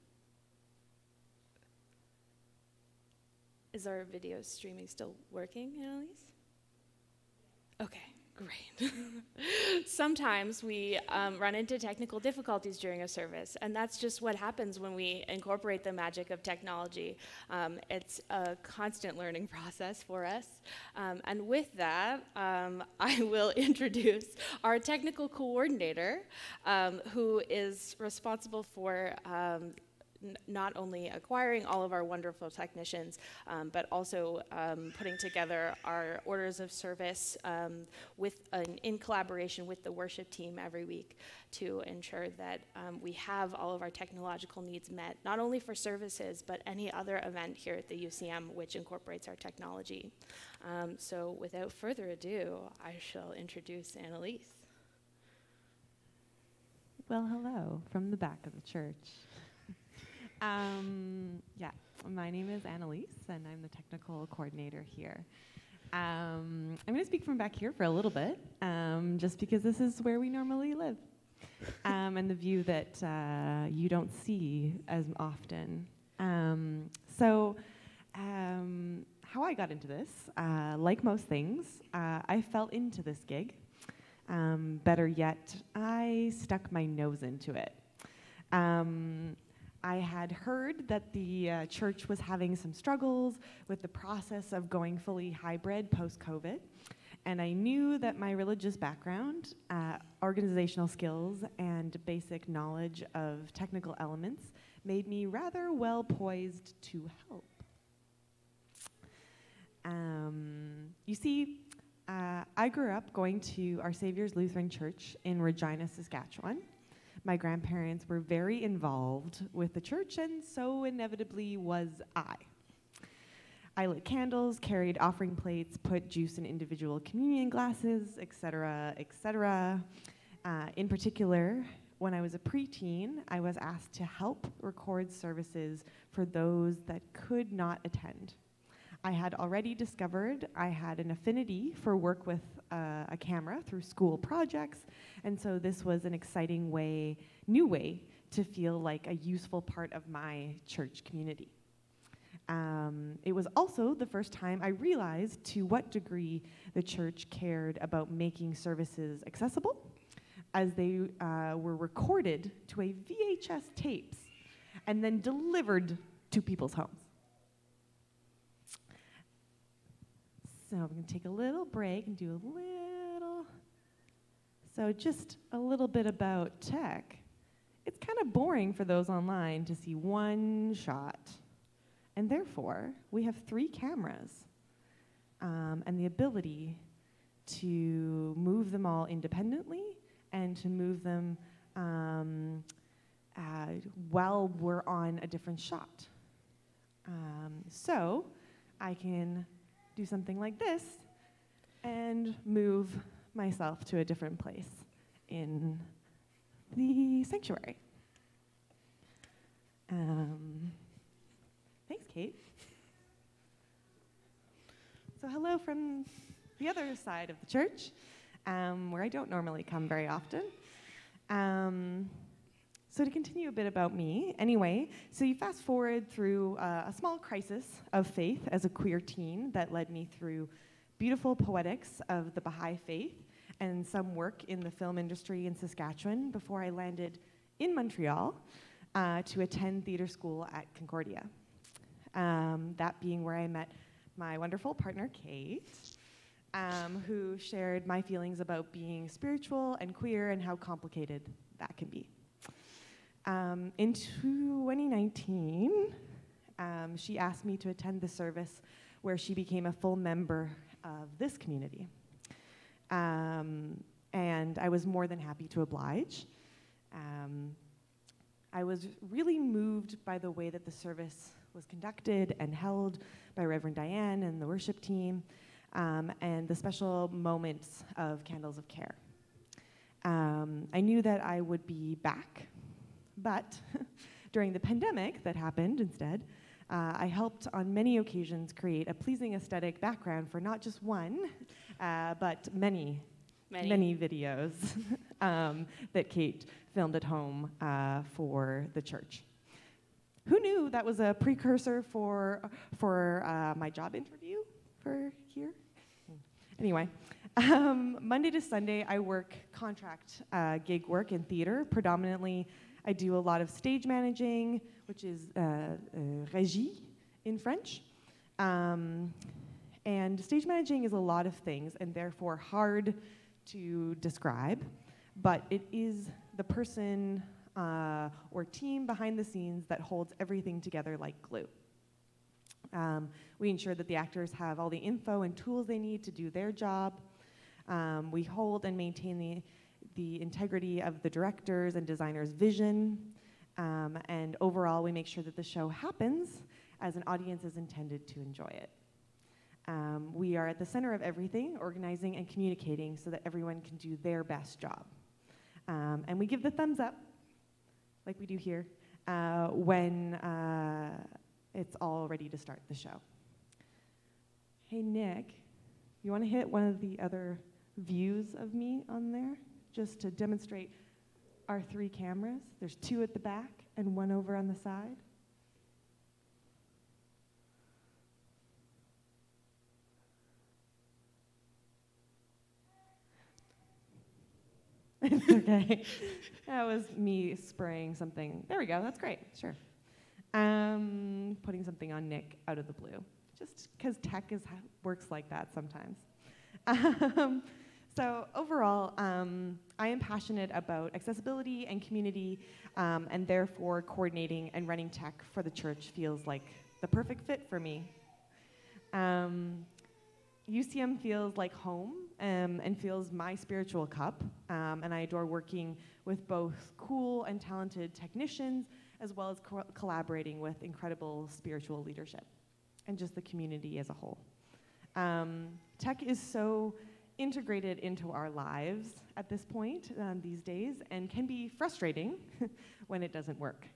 is our video streaming still working, Annalise? Okay, great. Sometimes we um, run into technical difficulties during a service, and that's just what happens when we incorporate the magic of technology. Um, it's a constant learning process for us. Um, and with that, um, I will introduce our technical coordinator, um, who is responsible for um, not only acquiring all of our wonderful technicians, um, but also um, putting together our orders of service um, with an, in collaboration with the worship team every week to ensure that um, we have all of our technological needs met, not only for services, but any other event here at the U C M which incorporates our technology. Um, so without further ado, I shall introduce Annalise. Well, hello from the back of the church. Um, yeah, my name is Annalise, and I'm the technical coordinator here. Um, I'm going to speak from back here for a little bit, um, just because this is where we normally live, um, and the view that uh, you don't see as often. Um, so, um, how I got into this, uh, like most things, uh, I fell into this gig. Um, better yet, I stuck my nose into it. Um, I had heard that the uh, church was having some struggles with the process of going fully hybrid post-COVID, and I knew that my religious background, uh, organizational skills, and basic knowledge of technical elements made me rather well poised to help. Um, you see, uh, I grew up going to Our Saviour's Lutheran Church in Regina, Saskatchewan. My grandparents were very involved with the church, and so inevitably was I. I lit candles, carried offering plates, put juice in individual communion glasses, et cetera, et cetera. Uh, in particular, when I was a preteen, I was asked to help record services for those that could not attend. I had already discovered I had an affinity for work with uh, a camera through school projects, and so this was an exciting way, new way, to feel like a useful part of my church community. Um, it was also the first time I realized to what degree the church cared about making services accessible, as they uh, were recorded to a V H S tapes and then delivered to people's homes. So I'm going to take a little break and do a little, so just a little bit about tech. It's kind of boring for those online to see one shot, and therefore we have three cameras um, and the ability to move them all independently and to move them um, uh, while we're on a different shot. Um, so I can do something like this and move myself to a different place in the sanctuary. Um, thanks, Kate. So hello from the other side of the church, um, where I don't normally come very often. Um, So to continue a bit about me, anyway, so you fast forward through uh, a small crisis of faith as a queer teen that led me through beautiful poetics of the Baha'i faith and some work in the film industry in Saskatchewan before I landed in Montreal uh, to attend theater school at Concordia. Um, that being where I met my wonderful partner, Kate, um, who shared my feelings about being spiritual and queer and how complicated that can be. Um, in twenty nineteen, um, she asked me to attend the service where she became a full member of this community. Um, and I was more than happy to oblige. Um, I was really moved by the way that the service was conducted and held by Reverend Diane and the worship team, um, and the special moments of Candles of Care. Um, I knew that I would be back. But during the pandemic that happened instead, uh, I helped on many occasions create a pleasing aesthetic background for not just one, uh, but many, many, many videos um, that Kate filmed at home uh, for the church. Who knew that was a precursor for, for uh, my job interview for here? Anyway, Um, Monday to Sunday, I work contract uh, gig work in theater. Predominantly, I do a lot of stage managing, which is uh, uh, régie in French. Um, and stage managing is a lot of things, and therefore hard to describe. But it is the person uh, or team behind the scenes that holds everything together like glue. Um, we ensure that the actors have all the info and tools they need to do their job. Um, we hold and maintain the, the integrity of the director's and designer's vision. Um, and overall, we make sure that the show happens as an audience is intended to enjoy it. Um, we are at the center of everything, organizing and communicating so that everyone can do their best job. Um, and we give the thumbs up, like we do here, uh, when uh, it's all ready to start the show. Hey, Nick, you want to hit one of the other views of me on there, just to demonstrate our three cameras? There's two at the back and one over on the side. It's okay. That was me spraying something. There we go. That's great. Sure. Um, putting something on Nick out of the blue, just because tech is works like that sometimes. Um, so overall, um, I am passionate about accessibility and community, um, and therefore coordinating and running tech for the church feels like the perfect fit for me. Um, U C M feels like home um, and feels my spiritual cup, um, and I adore working with both cool and talented technicians as well as co collaborating with incredible spiritual leadership and just the community as a whole. Um, tech is so integrated into our lives at this point um, these days and can be frustrating when it doesn't work.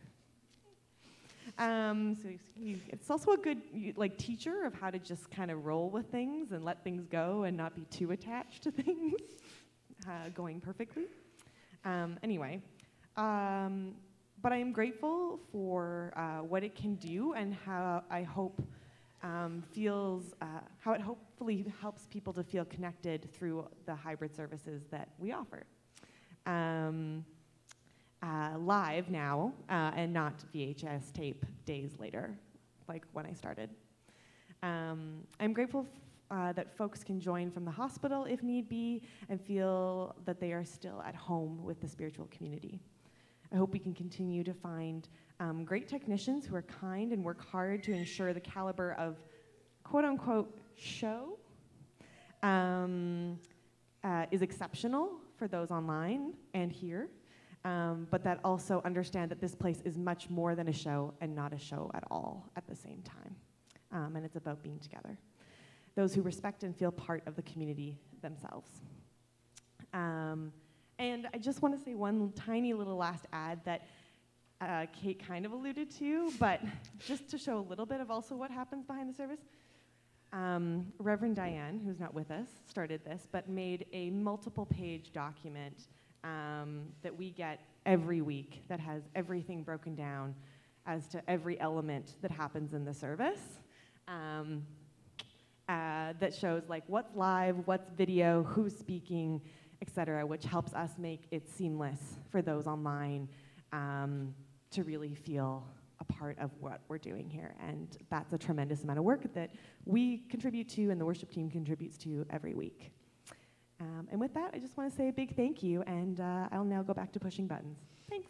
Um, so you, it's also a good you, like teacher of how to just kind of roll with things and let things go and not be too attached to things uh, going perfectly. Um, anyway, um, but I am grateful for uh, what it can do and how I hope um, feels uh, how it hopefully helps people to feel connected through the hybrid services that we offer. Um, Uh, live now, uh, and not V H S tape days later, like when I started. Um, I'm grateful f uh, that folks can join from the hospital if need be and feel that they are still at home with the spiritual community. I hope we can continue to find um, great technicians who are kind and work hard to ensure the caliber of quote-unquote show um, uh, is exceptional for those online and here. Um, but that also understand that this place is much more than a show and not a show at all at the same time. Um, and it's about being together. Those who respect and feel part of the community themselves. Um, and I just want to say one tiny little last ad that uh, Kate kind of alluded to, but just to show a little bit of also what happens behind the service. Um, Reverend Diane, who's not with us, started this, but made a multiple page document Um, that we get every week that has everything broken down as to every element that happens in the service. Um, uh, that shows like what's live, what's video, who's speaking, et cetera, which helps us make it seamless for those online um, to really feel a part of what we're doing here. And that's a tremendous amount of work that we contribute to and the worship team contributes to every week. Um, and with that, I just want to say a big thank you, and uh, I'll now go back to pushing buttons. Thanks.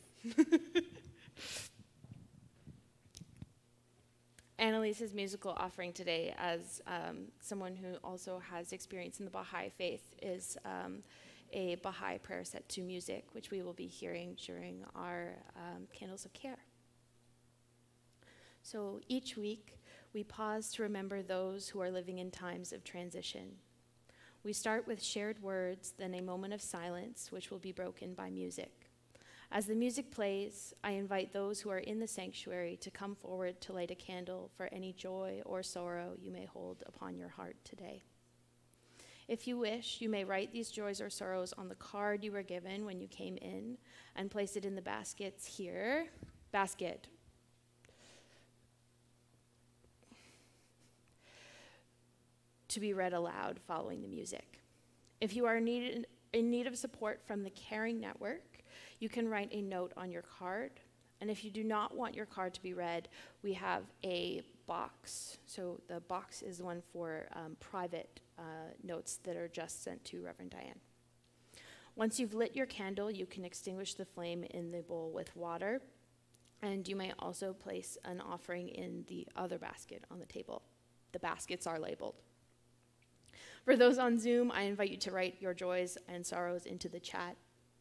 Annalise's musical offering today, as um, someone who also has experience in the Baha'i faith, is um, a Baha'i prayer set to music, which we will be hearing during our um, Candles of Care. So each week, we pause to remember those who are living in times of transition. We start with shared words, then a moment of silence, which will be broken by music. As the music plays, I invite those who are in the sanctuary to come forward to light a candle for any joy or sorrow you may hold upon your heart today. If you wish, you may write these joys or sorrows on the card you were given when you came in and place it in the baskets here. Basket. To be read aloud following the music. If you are needed, in need of support from the Caring Network, you can write a note on your card. And if you do not want your card to be read, we have a box. So the box is the one for um, private uh, notes that are just sent to Reverend Diane. Once you've lit your candle, you can extinguish the flame in the bowl with water. And you may also place an offering in the other basket on the table. The baskets are labeled. For those on Zoom, I invite you to write your joys and sorrows into the chat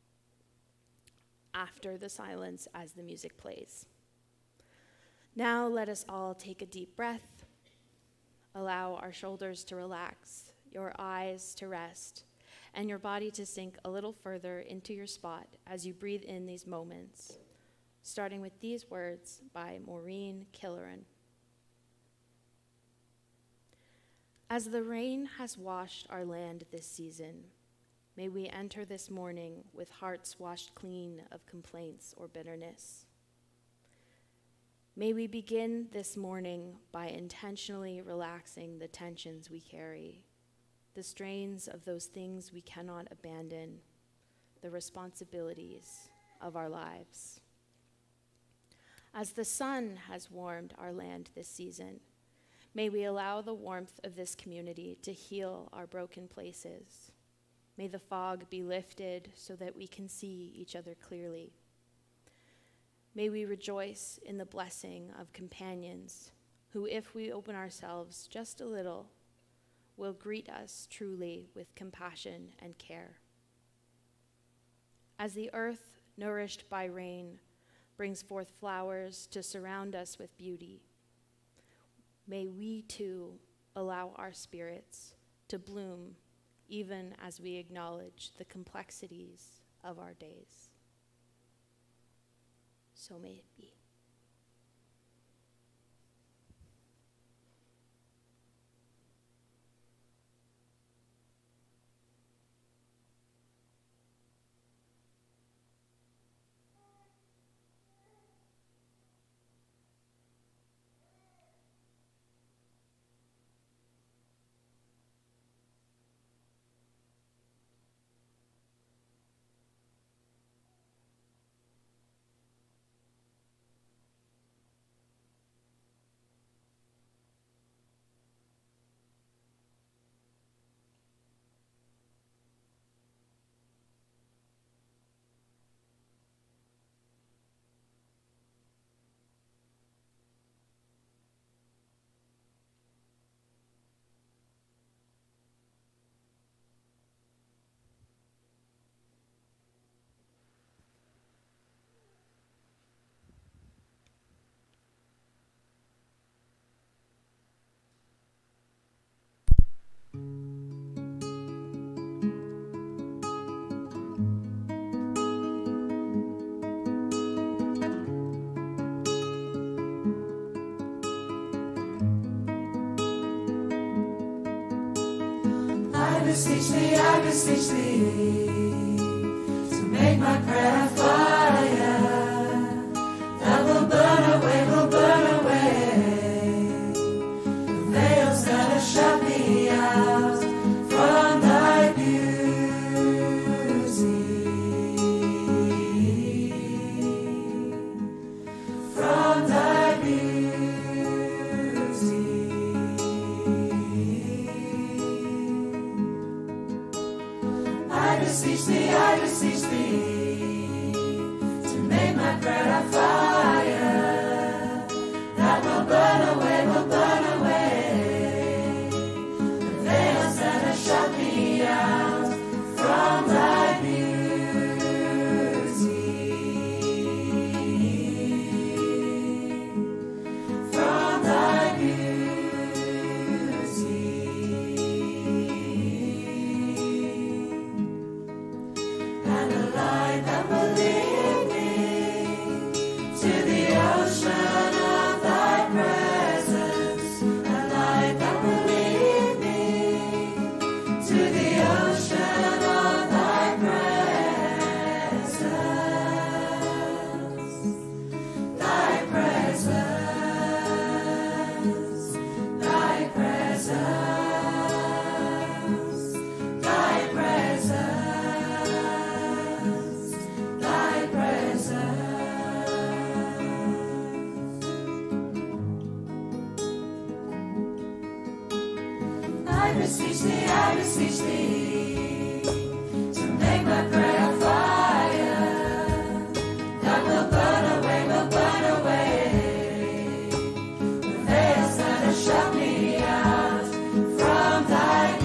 after the silence as the music plays. Now let us all take a deep breath. Allow our shoulders to relax, your eyes to rest, and your body to sink a little further into your spot as you breathe in these moments, starting with these words by Maureen Killeran. As the rain has washed our land this season, may we enter this morning with hearts washed clean of complaints or bitterness. May we begin this morning by intentionally relaxing the tensions we carry, the strains of those things we cannot abandon, the responsibilities of our lives. As the sun has warmed our land this season, may we allow the warmth of this community to heal our broken places. May the fog be lifted so that we can see each other clearly. May we rejoice in the blessing of companions who, if we open ourselves just a little, will greet us truly with compassion and care. As the earth, nourished by rain, brings forth flowers to surround us with beauty, may we too allow our spirits to bloom even as we acknowledge the complexities of our days. So may it be. I beseech thee, I beseech thee, to make my prayer a fire that will burn away, will burn away the veils that have shut me out from thy beauty, from thy beauty. I beseech thee, I beseech thee, to make my prayer a fire that will burn away, will burn away the veils that have shut me out from thy beauty, from thy beauty. And a light that will lead me beseech thee, I beseech thee, to make my prayer a fire that will burn away, will burn away the veils that have shut me out from thy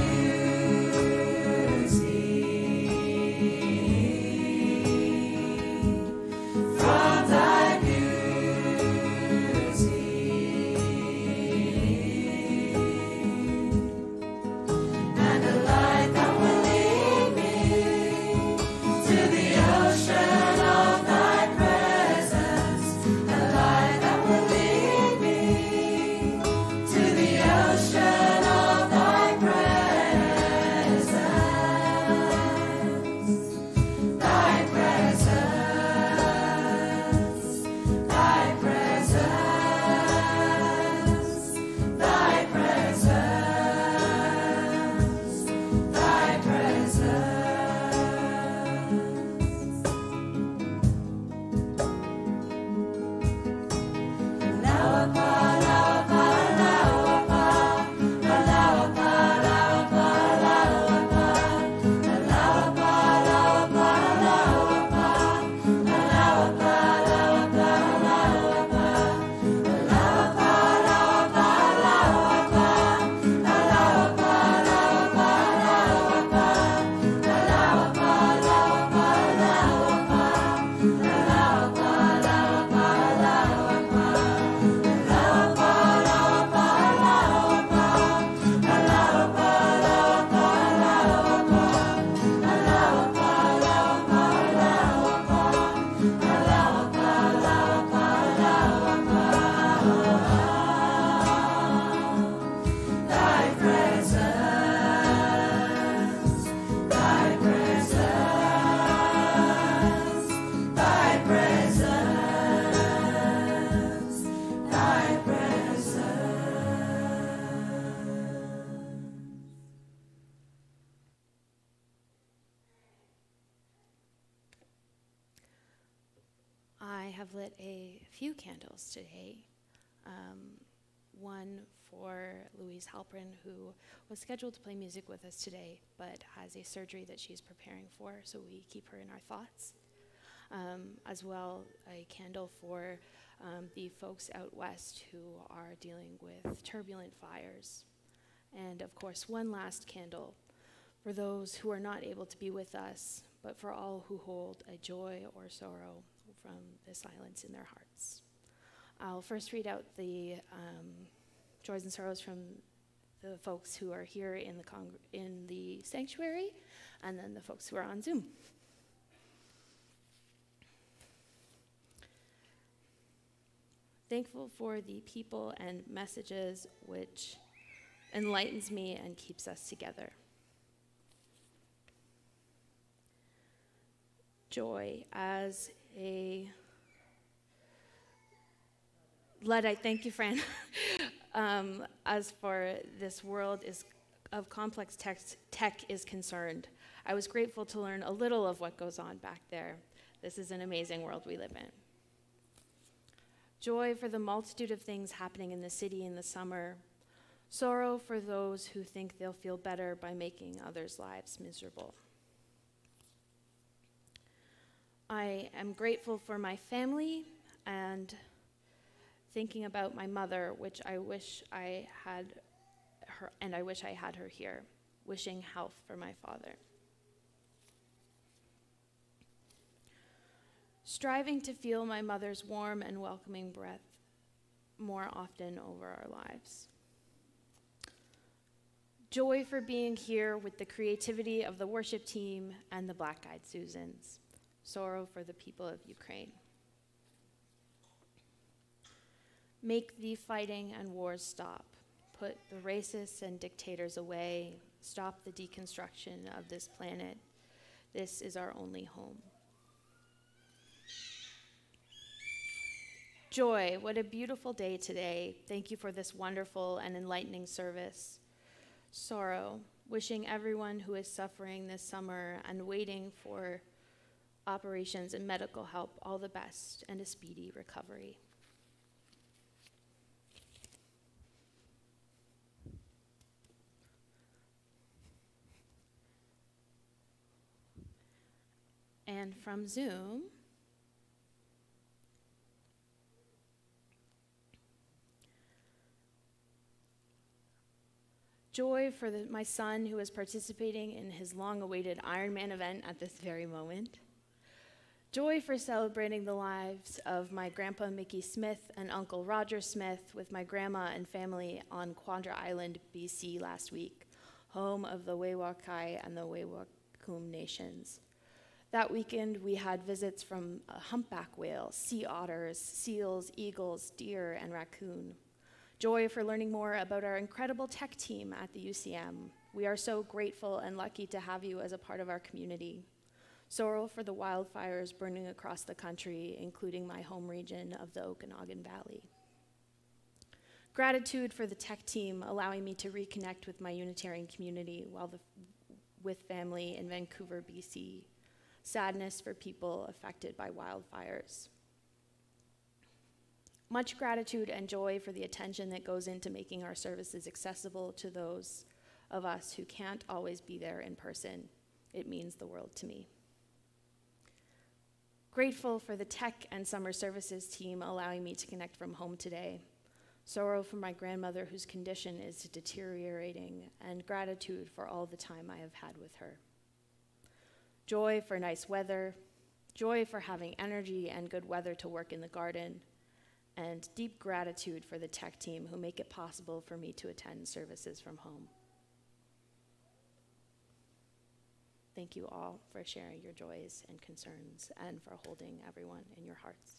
I have lit a few candles today. Um, one for Louise Halprin, who was scheduled to play music with us today, but has a surgery that she's preparing for, so we keep her in our thoughts. Um, as well, a candle for um, the folks out west who are dealing with turbulent fires. And of course, one last candle for those who are not able to be with us, but for all who hold a joy or sorrow from the silence in their hearts. I'll first read out the um, joys and sorrows from the folks who are here in the, congr in the sanctuary, and then the folks who are on Zoom. Thankful for the people and messages which enlightens me and keeps us together. Joy as a Luddite, thank you, Fran. um, as for this world is of complex text, tech is concerned, I was grateful to learn a little of what goes on back there. This is an amazing world we live in. Joy for the multitude of things happening in the city in the summer. Sorrow for those who think they'll feel better by making others' lives miserable. I am grateful for my family and thinking about my mother, which I wish I had her, and I wish I had her here, wishing health for my father. Striving to feel my mother's warm and welcoming breath more often over our lives. Joy for being here with the creativity of the worship team and the Black Eyed Susans. Sorrow for the people of Ukraine. Make the fighting and wars stop. Put the racists and dictators away. Stop the deconstruction of this planet. This is our only home. Joy, what a beautiful day today. Thank you for this wonderful and enlightening service. Sorrow, wishing everyone who is suffering this summer and waiting for operations and medical help all the best and a speedy recovery. And from Zoom, joy for the, my son who is participating in his long-awaited Ironman event at this very moment. Joy for celebrating the lives of my grandpa Mickey Smith and Uncle Roger Smith with my grandma and family on Quadra Island, B C last week, home of the Wewakai and the Wewakum nations. That weekend we had visits from a humpback whale, sea otters, seals, eagles, deer, and raccoon. Joy for learning more about our incredible tech team at the U C M. We are so grateful and lucky to have you as a part of our community. Sorrow for the wildfires burning across the country, including my home region of the Okanagan Valley. Gratitude for the tech team allowing me to reconnect with my Unitarian community while the, with family in Vancouver, B C. Sadness for people affected by wildfires. Much gratitude and joy for the attention that goes into making our services accessible to those of us who can't always be there in person. It means the world to me. Grateful for the tech and summer services team allowing me to connect from home today. Sorrow for my grandmother whose condition is deteriorating, and gratitude for all the time I have had with her. Joy for nice weather, joy for having energy and good weather to work in the garden, and deep gratitude for the tech team who make it possible for me to attend services from home. Thank you all for sharing your joys and concerns and for holding everyone in your hearts.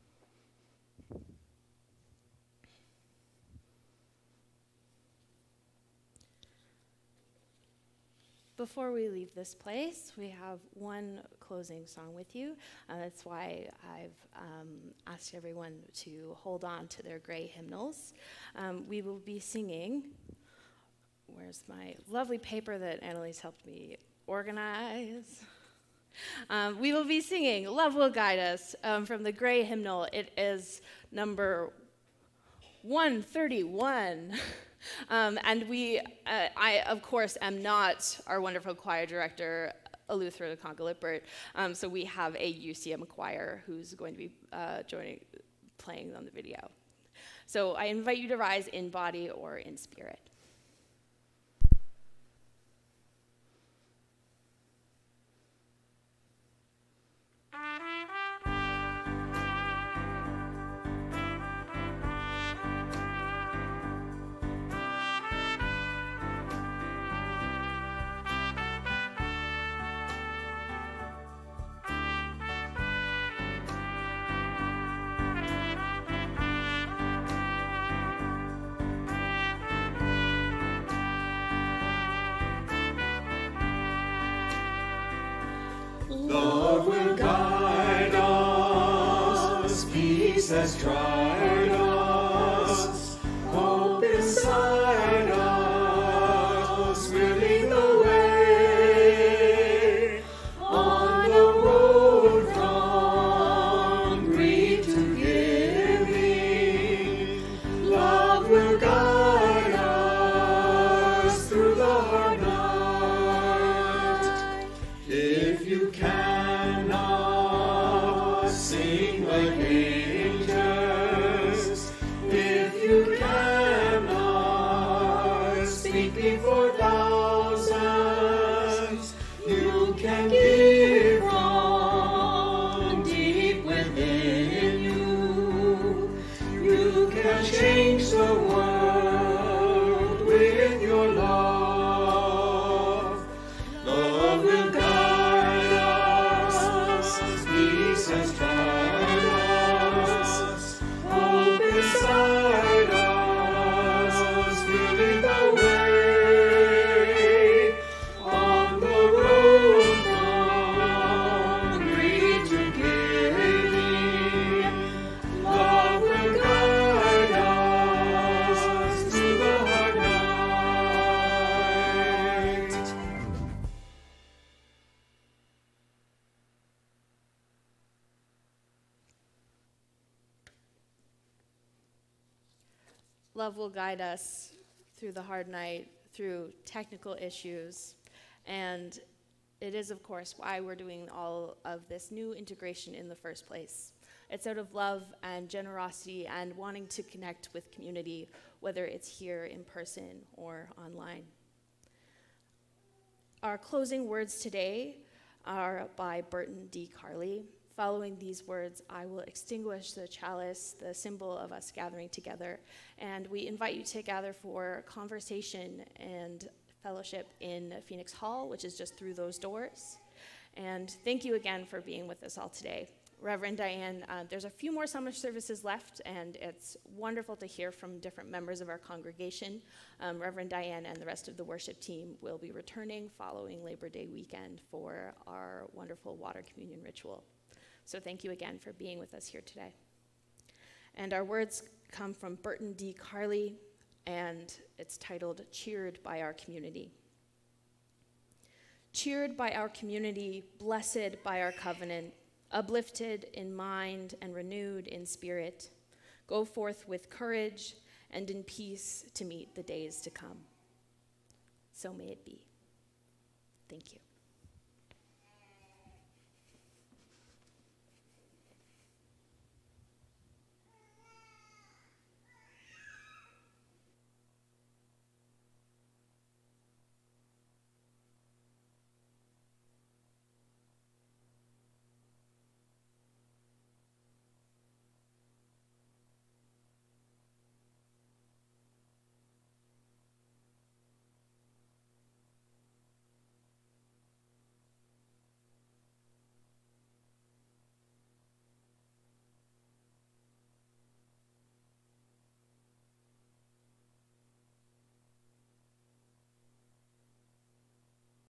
Before we leave this place, we have one closing song with you. Uh, that's why I've um, asked everyone to hold on to their gray hymnals. Um, we will be singing, where's my lovely paper that Annalise helped me organize? Um, we will be singing Love Will Guide Us um, from the gray hymnal. It is number one thirty-one. Um, and we, uh, I, of course, am not our wonderful choir director, Eleuthera Conga-Lippert, um, so we have a U C M choir who's going to be uh, joining, playing on the video. So I invite you to rise in body or in spirit. Love will guide us, peace has tried us, hope inside us, we'll lead the way on the road from grief to giving. Love will guide us through the hard night. If you cannot sing like angels, if you cannot speak before thousands, you can give from deep within you. You can change the world with your love. Love will guide us, peace has tried us, hope inside us, we'll lead the way on the road from grief to giving. Love will guide us through the hard night. Love will guide us through the hard night, through technical issues, and it is, of course, why we're doing all of this new integration in the first place. It's out of love and generosity and wanting to connect with community, whether it's here in person or online. Our closing words today are by Burton D. Carley. Following these words, I will extinguish the chalice, the symbol of us gathering together, and we invite you to gather for conversation and fellowship in Phoenix Hall, which is just through those doors. And thank you again for being with us all today. Reverend Diane, uh, there's a few more summer services left, and it's wonderful to hear from different members of our congregation. Um, Reverend Diane and the rest of the worship team will be returning following Labor Day weekend for our wonderful water communion ritual. So thank you again for being with us here today. And our words come from Burton D. Carley, and it's titled, Cheered by Our Community. Cheered by our community, blessed by our covenant, uplifted in mind and renewed in spirit, go forth with courage and in peace to meet the days to come. So may it be. Thank you.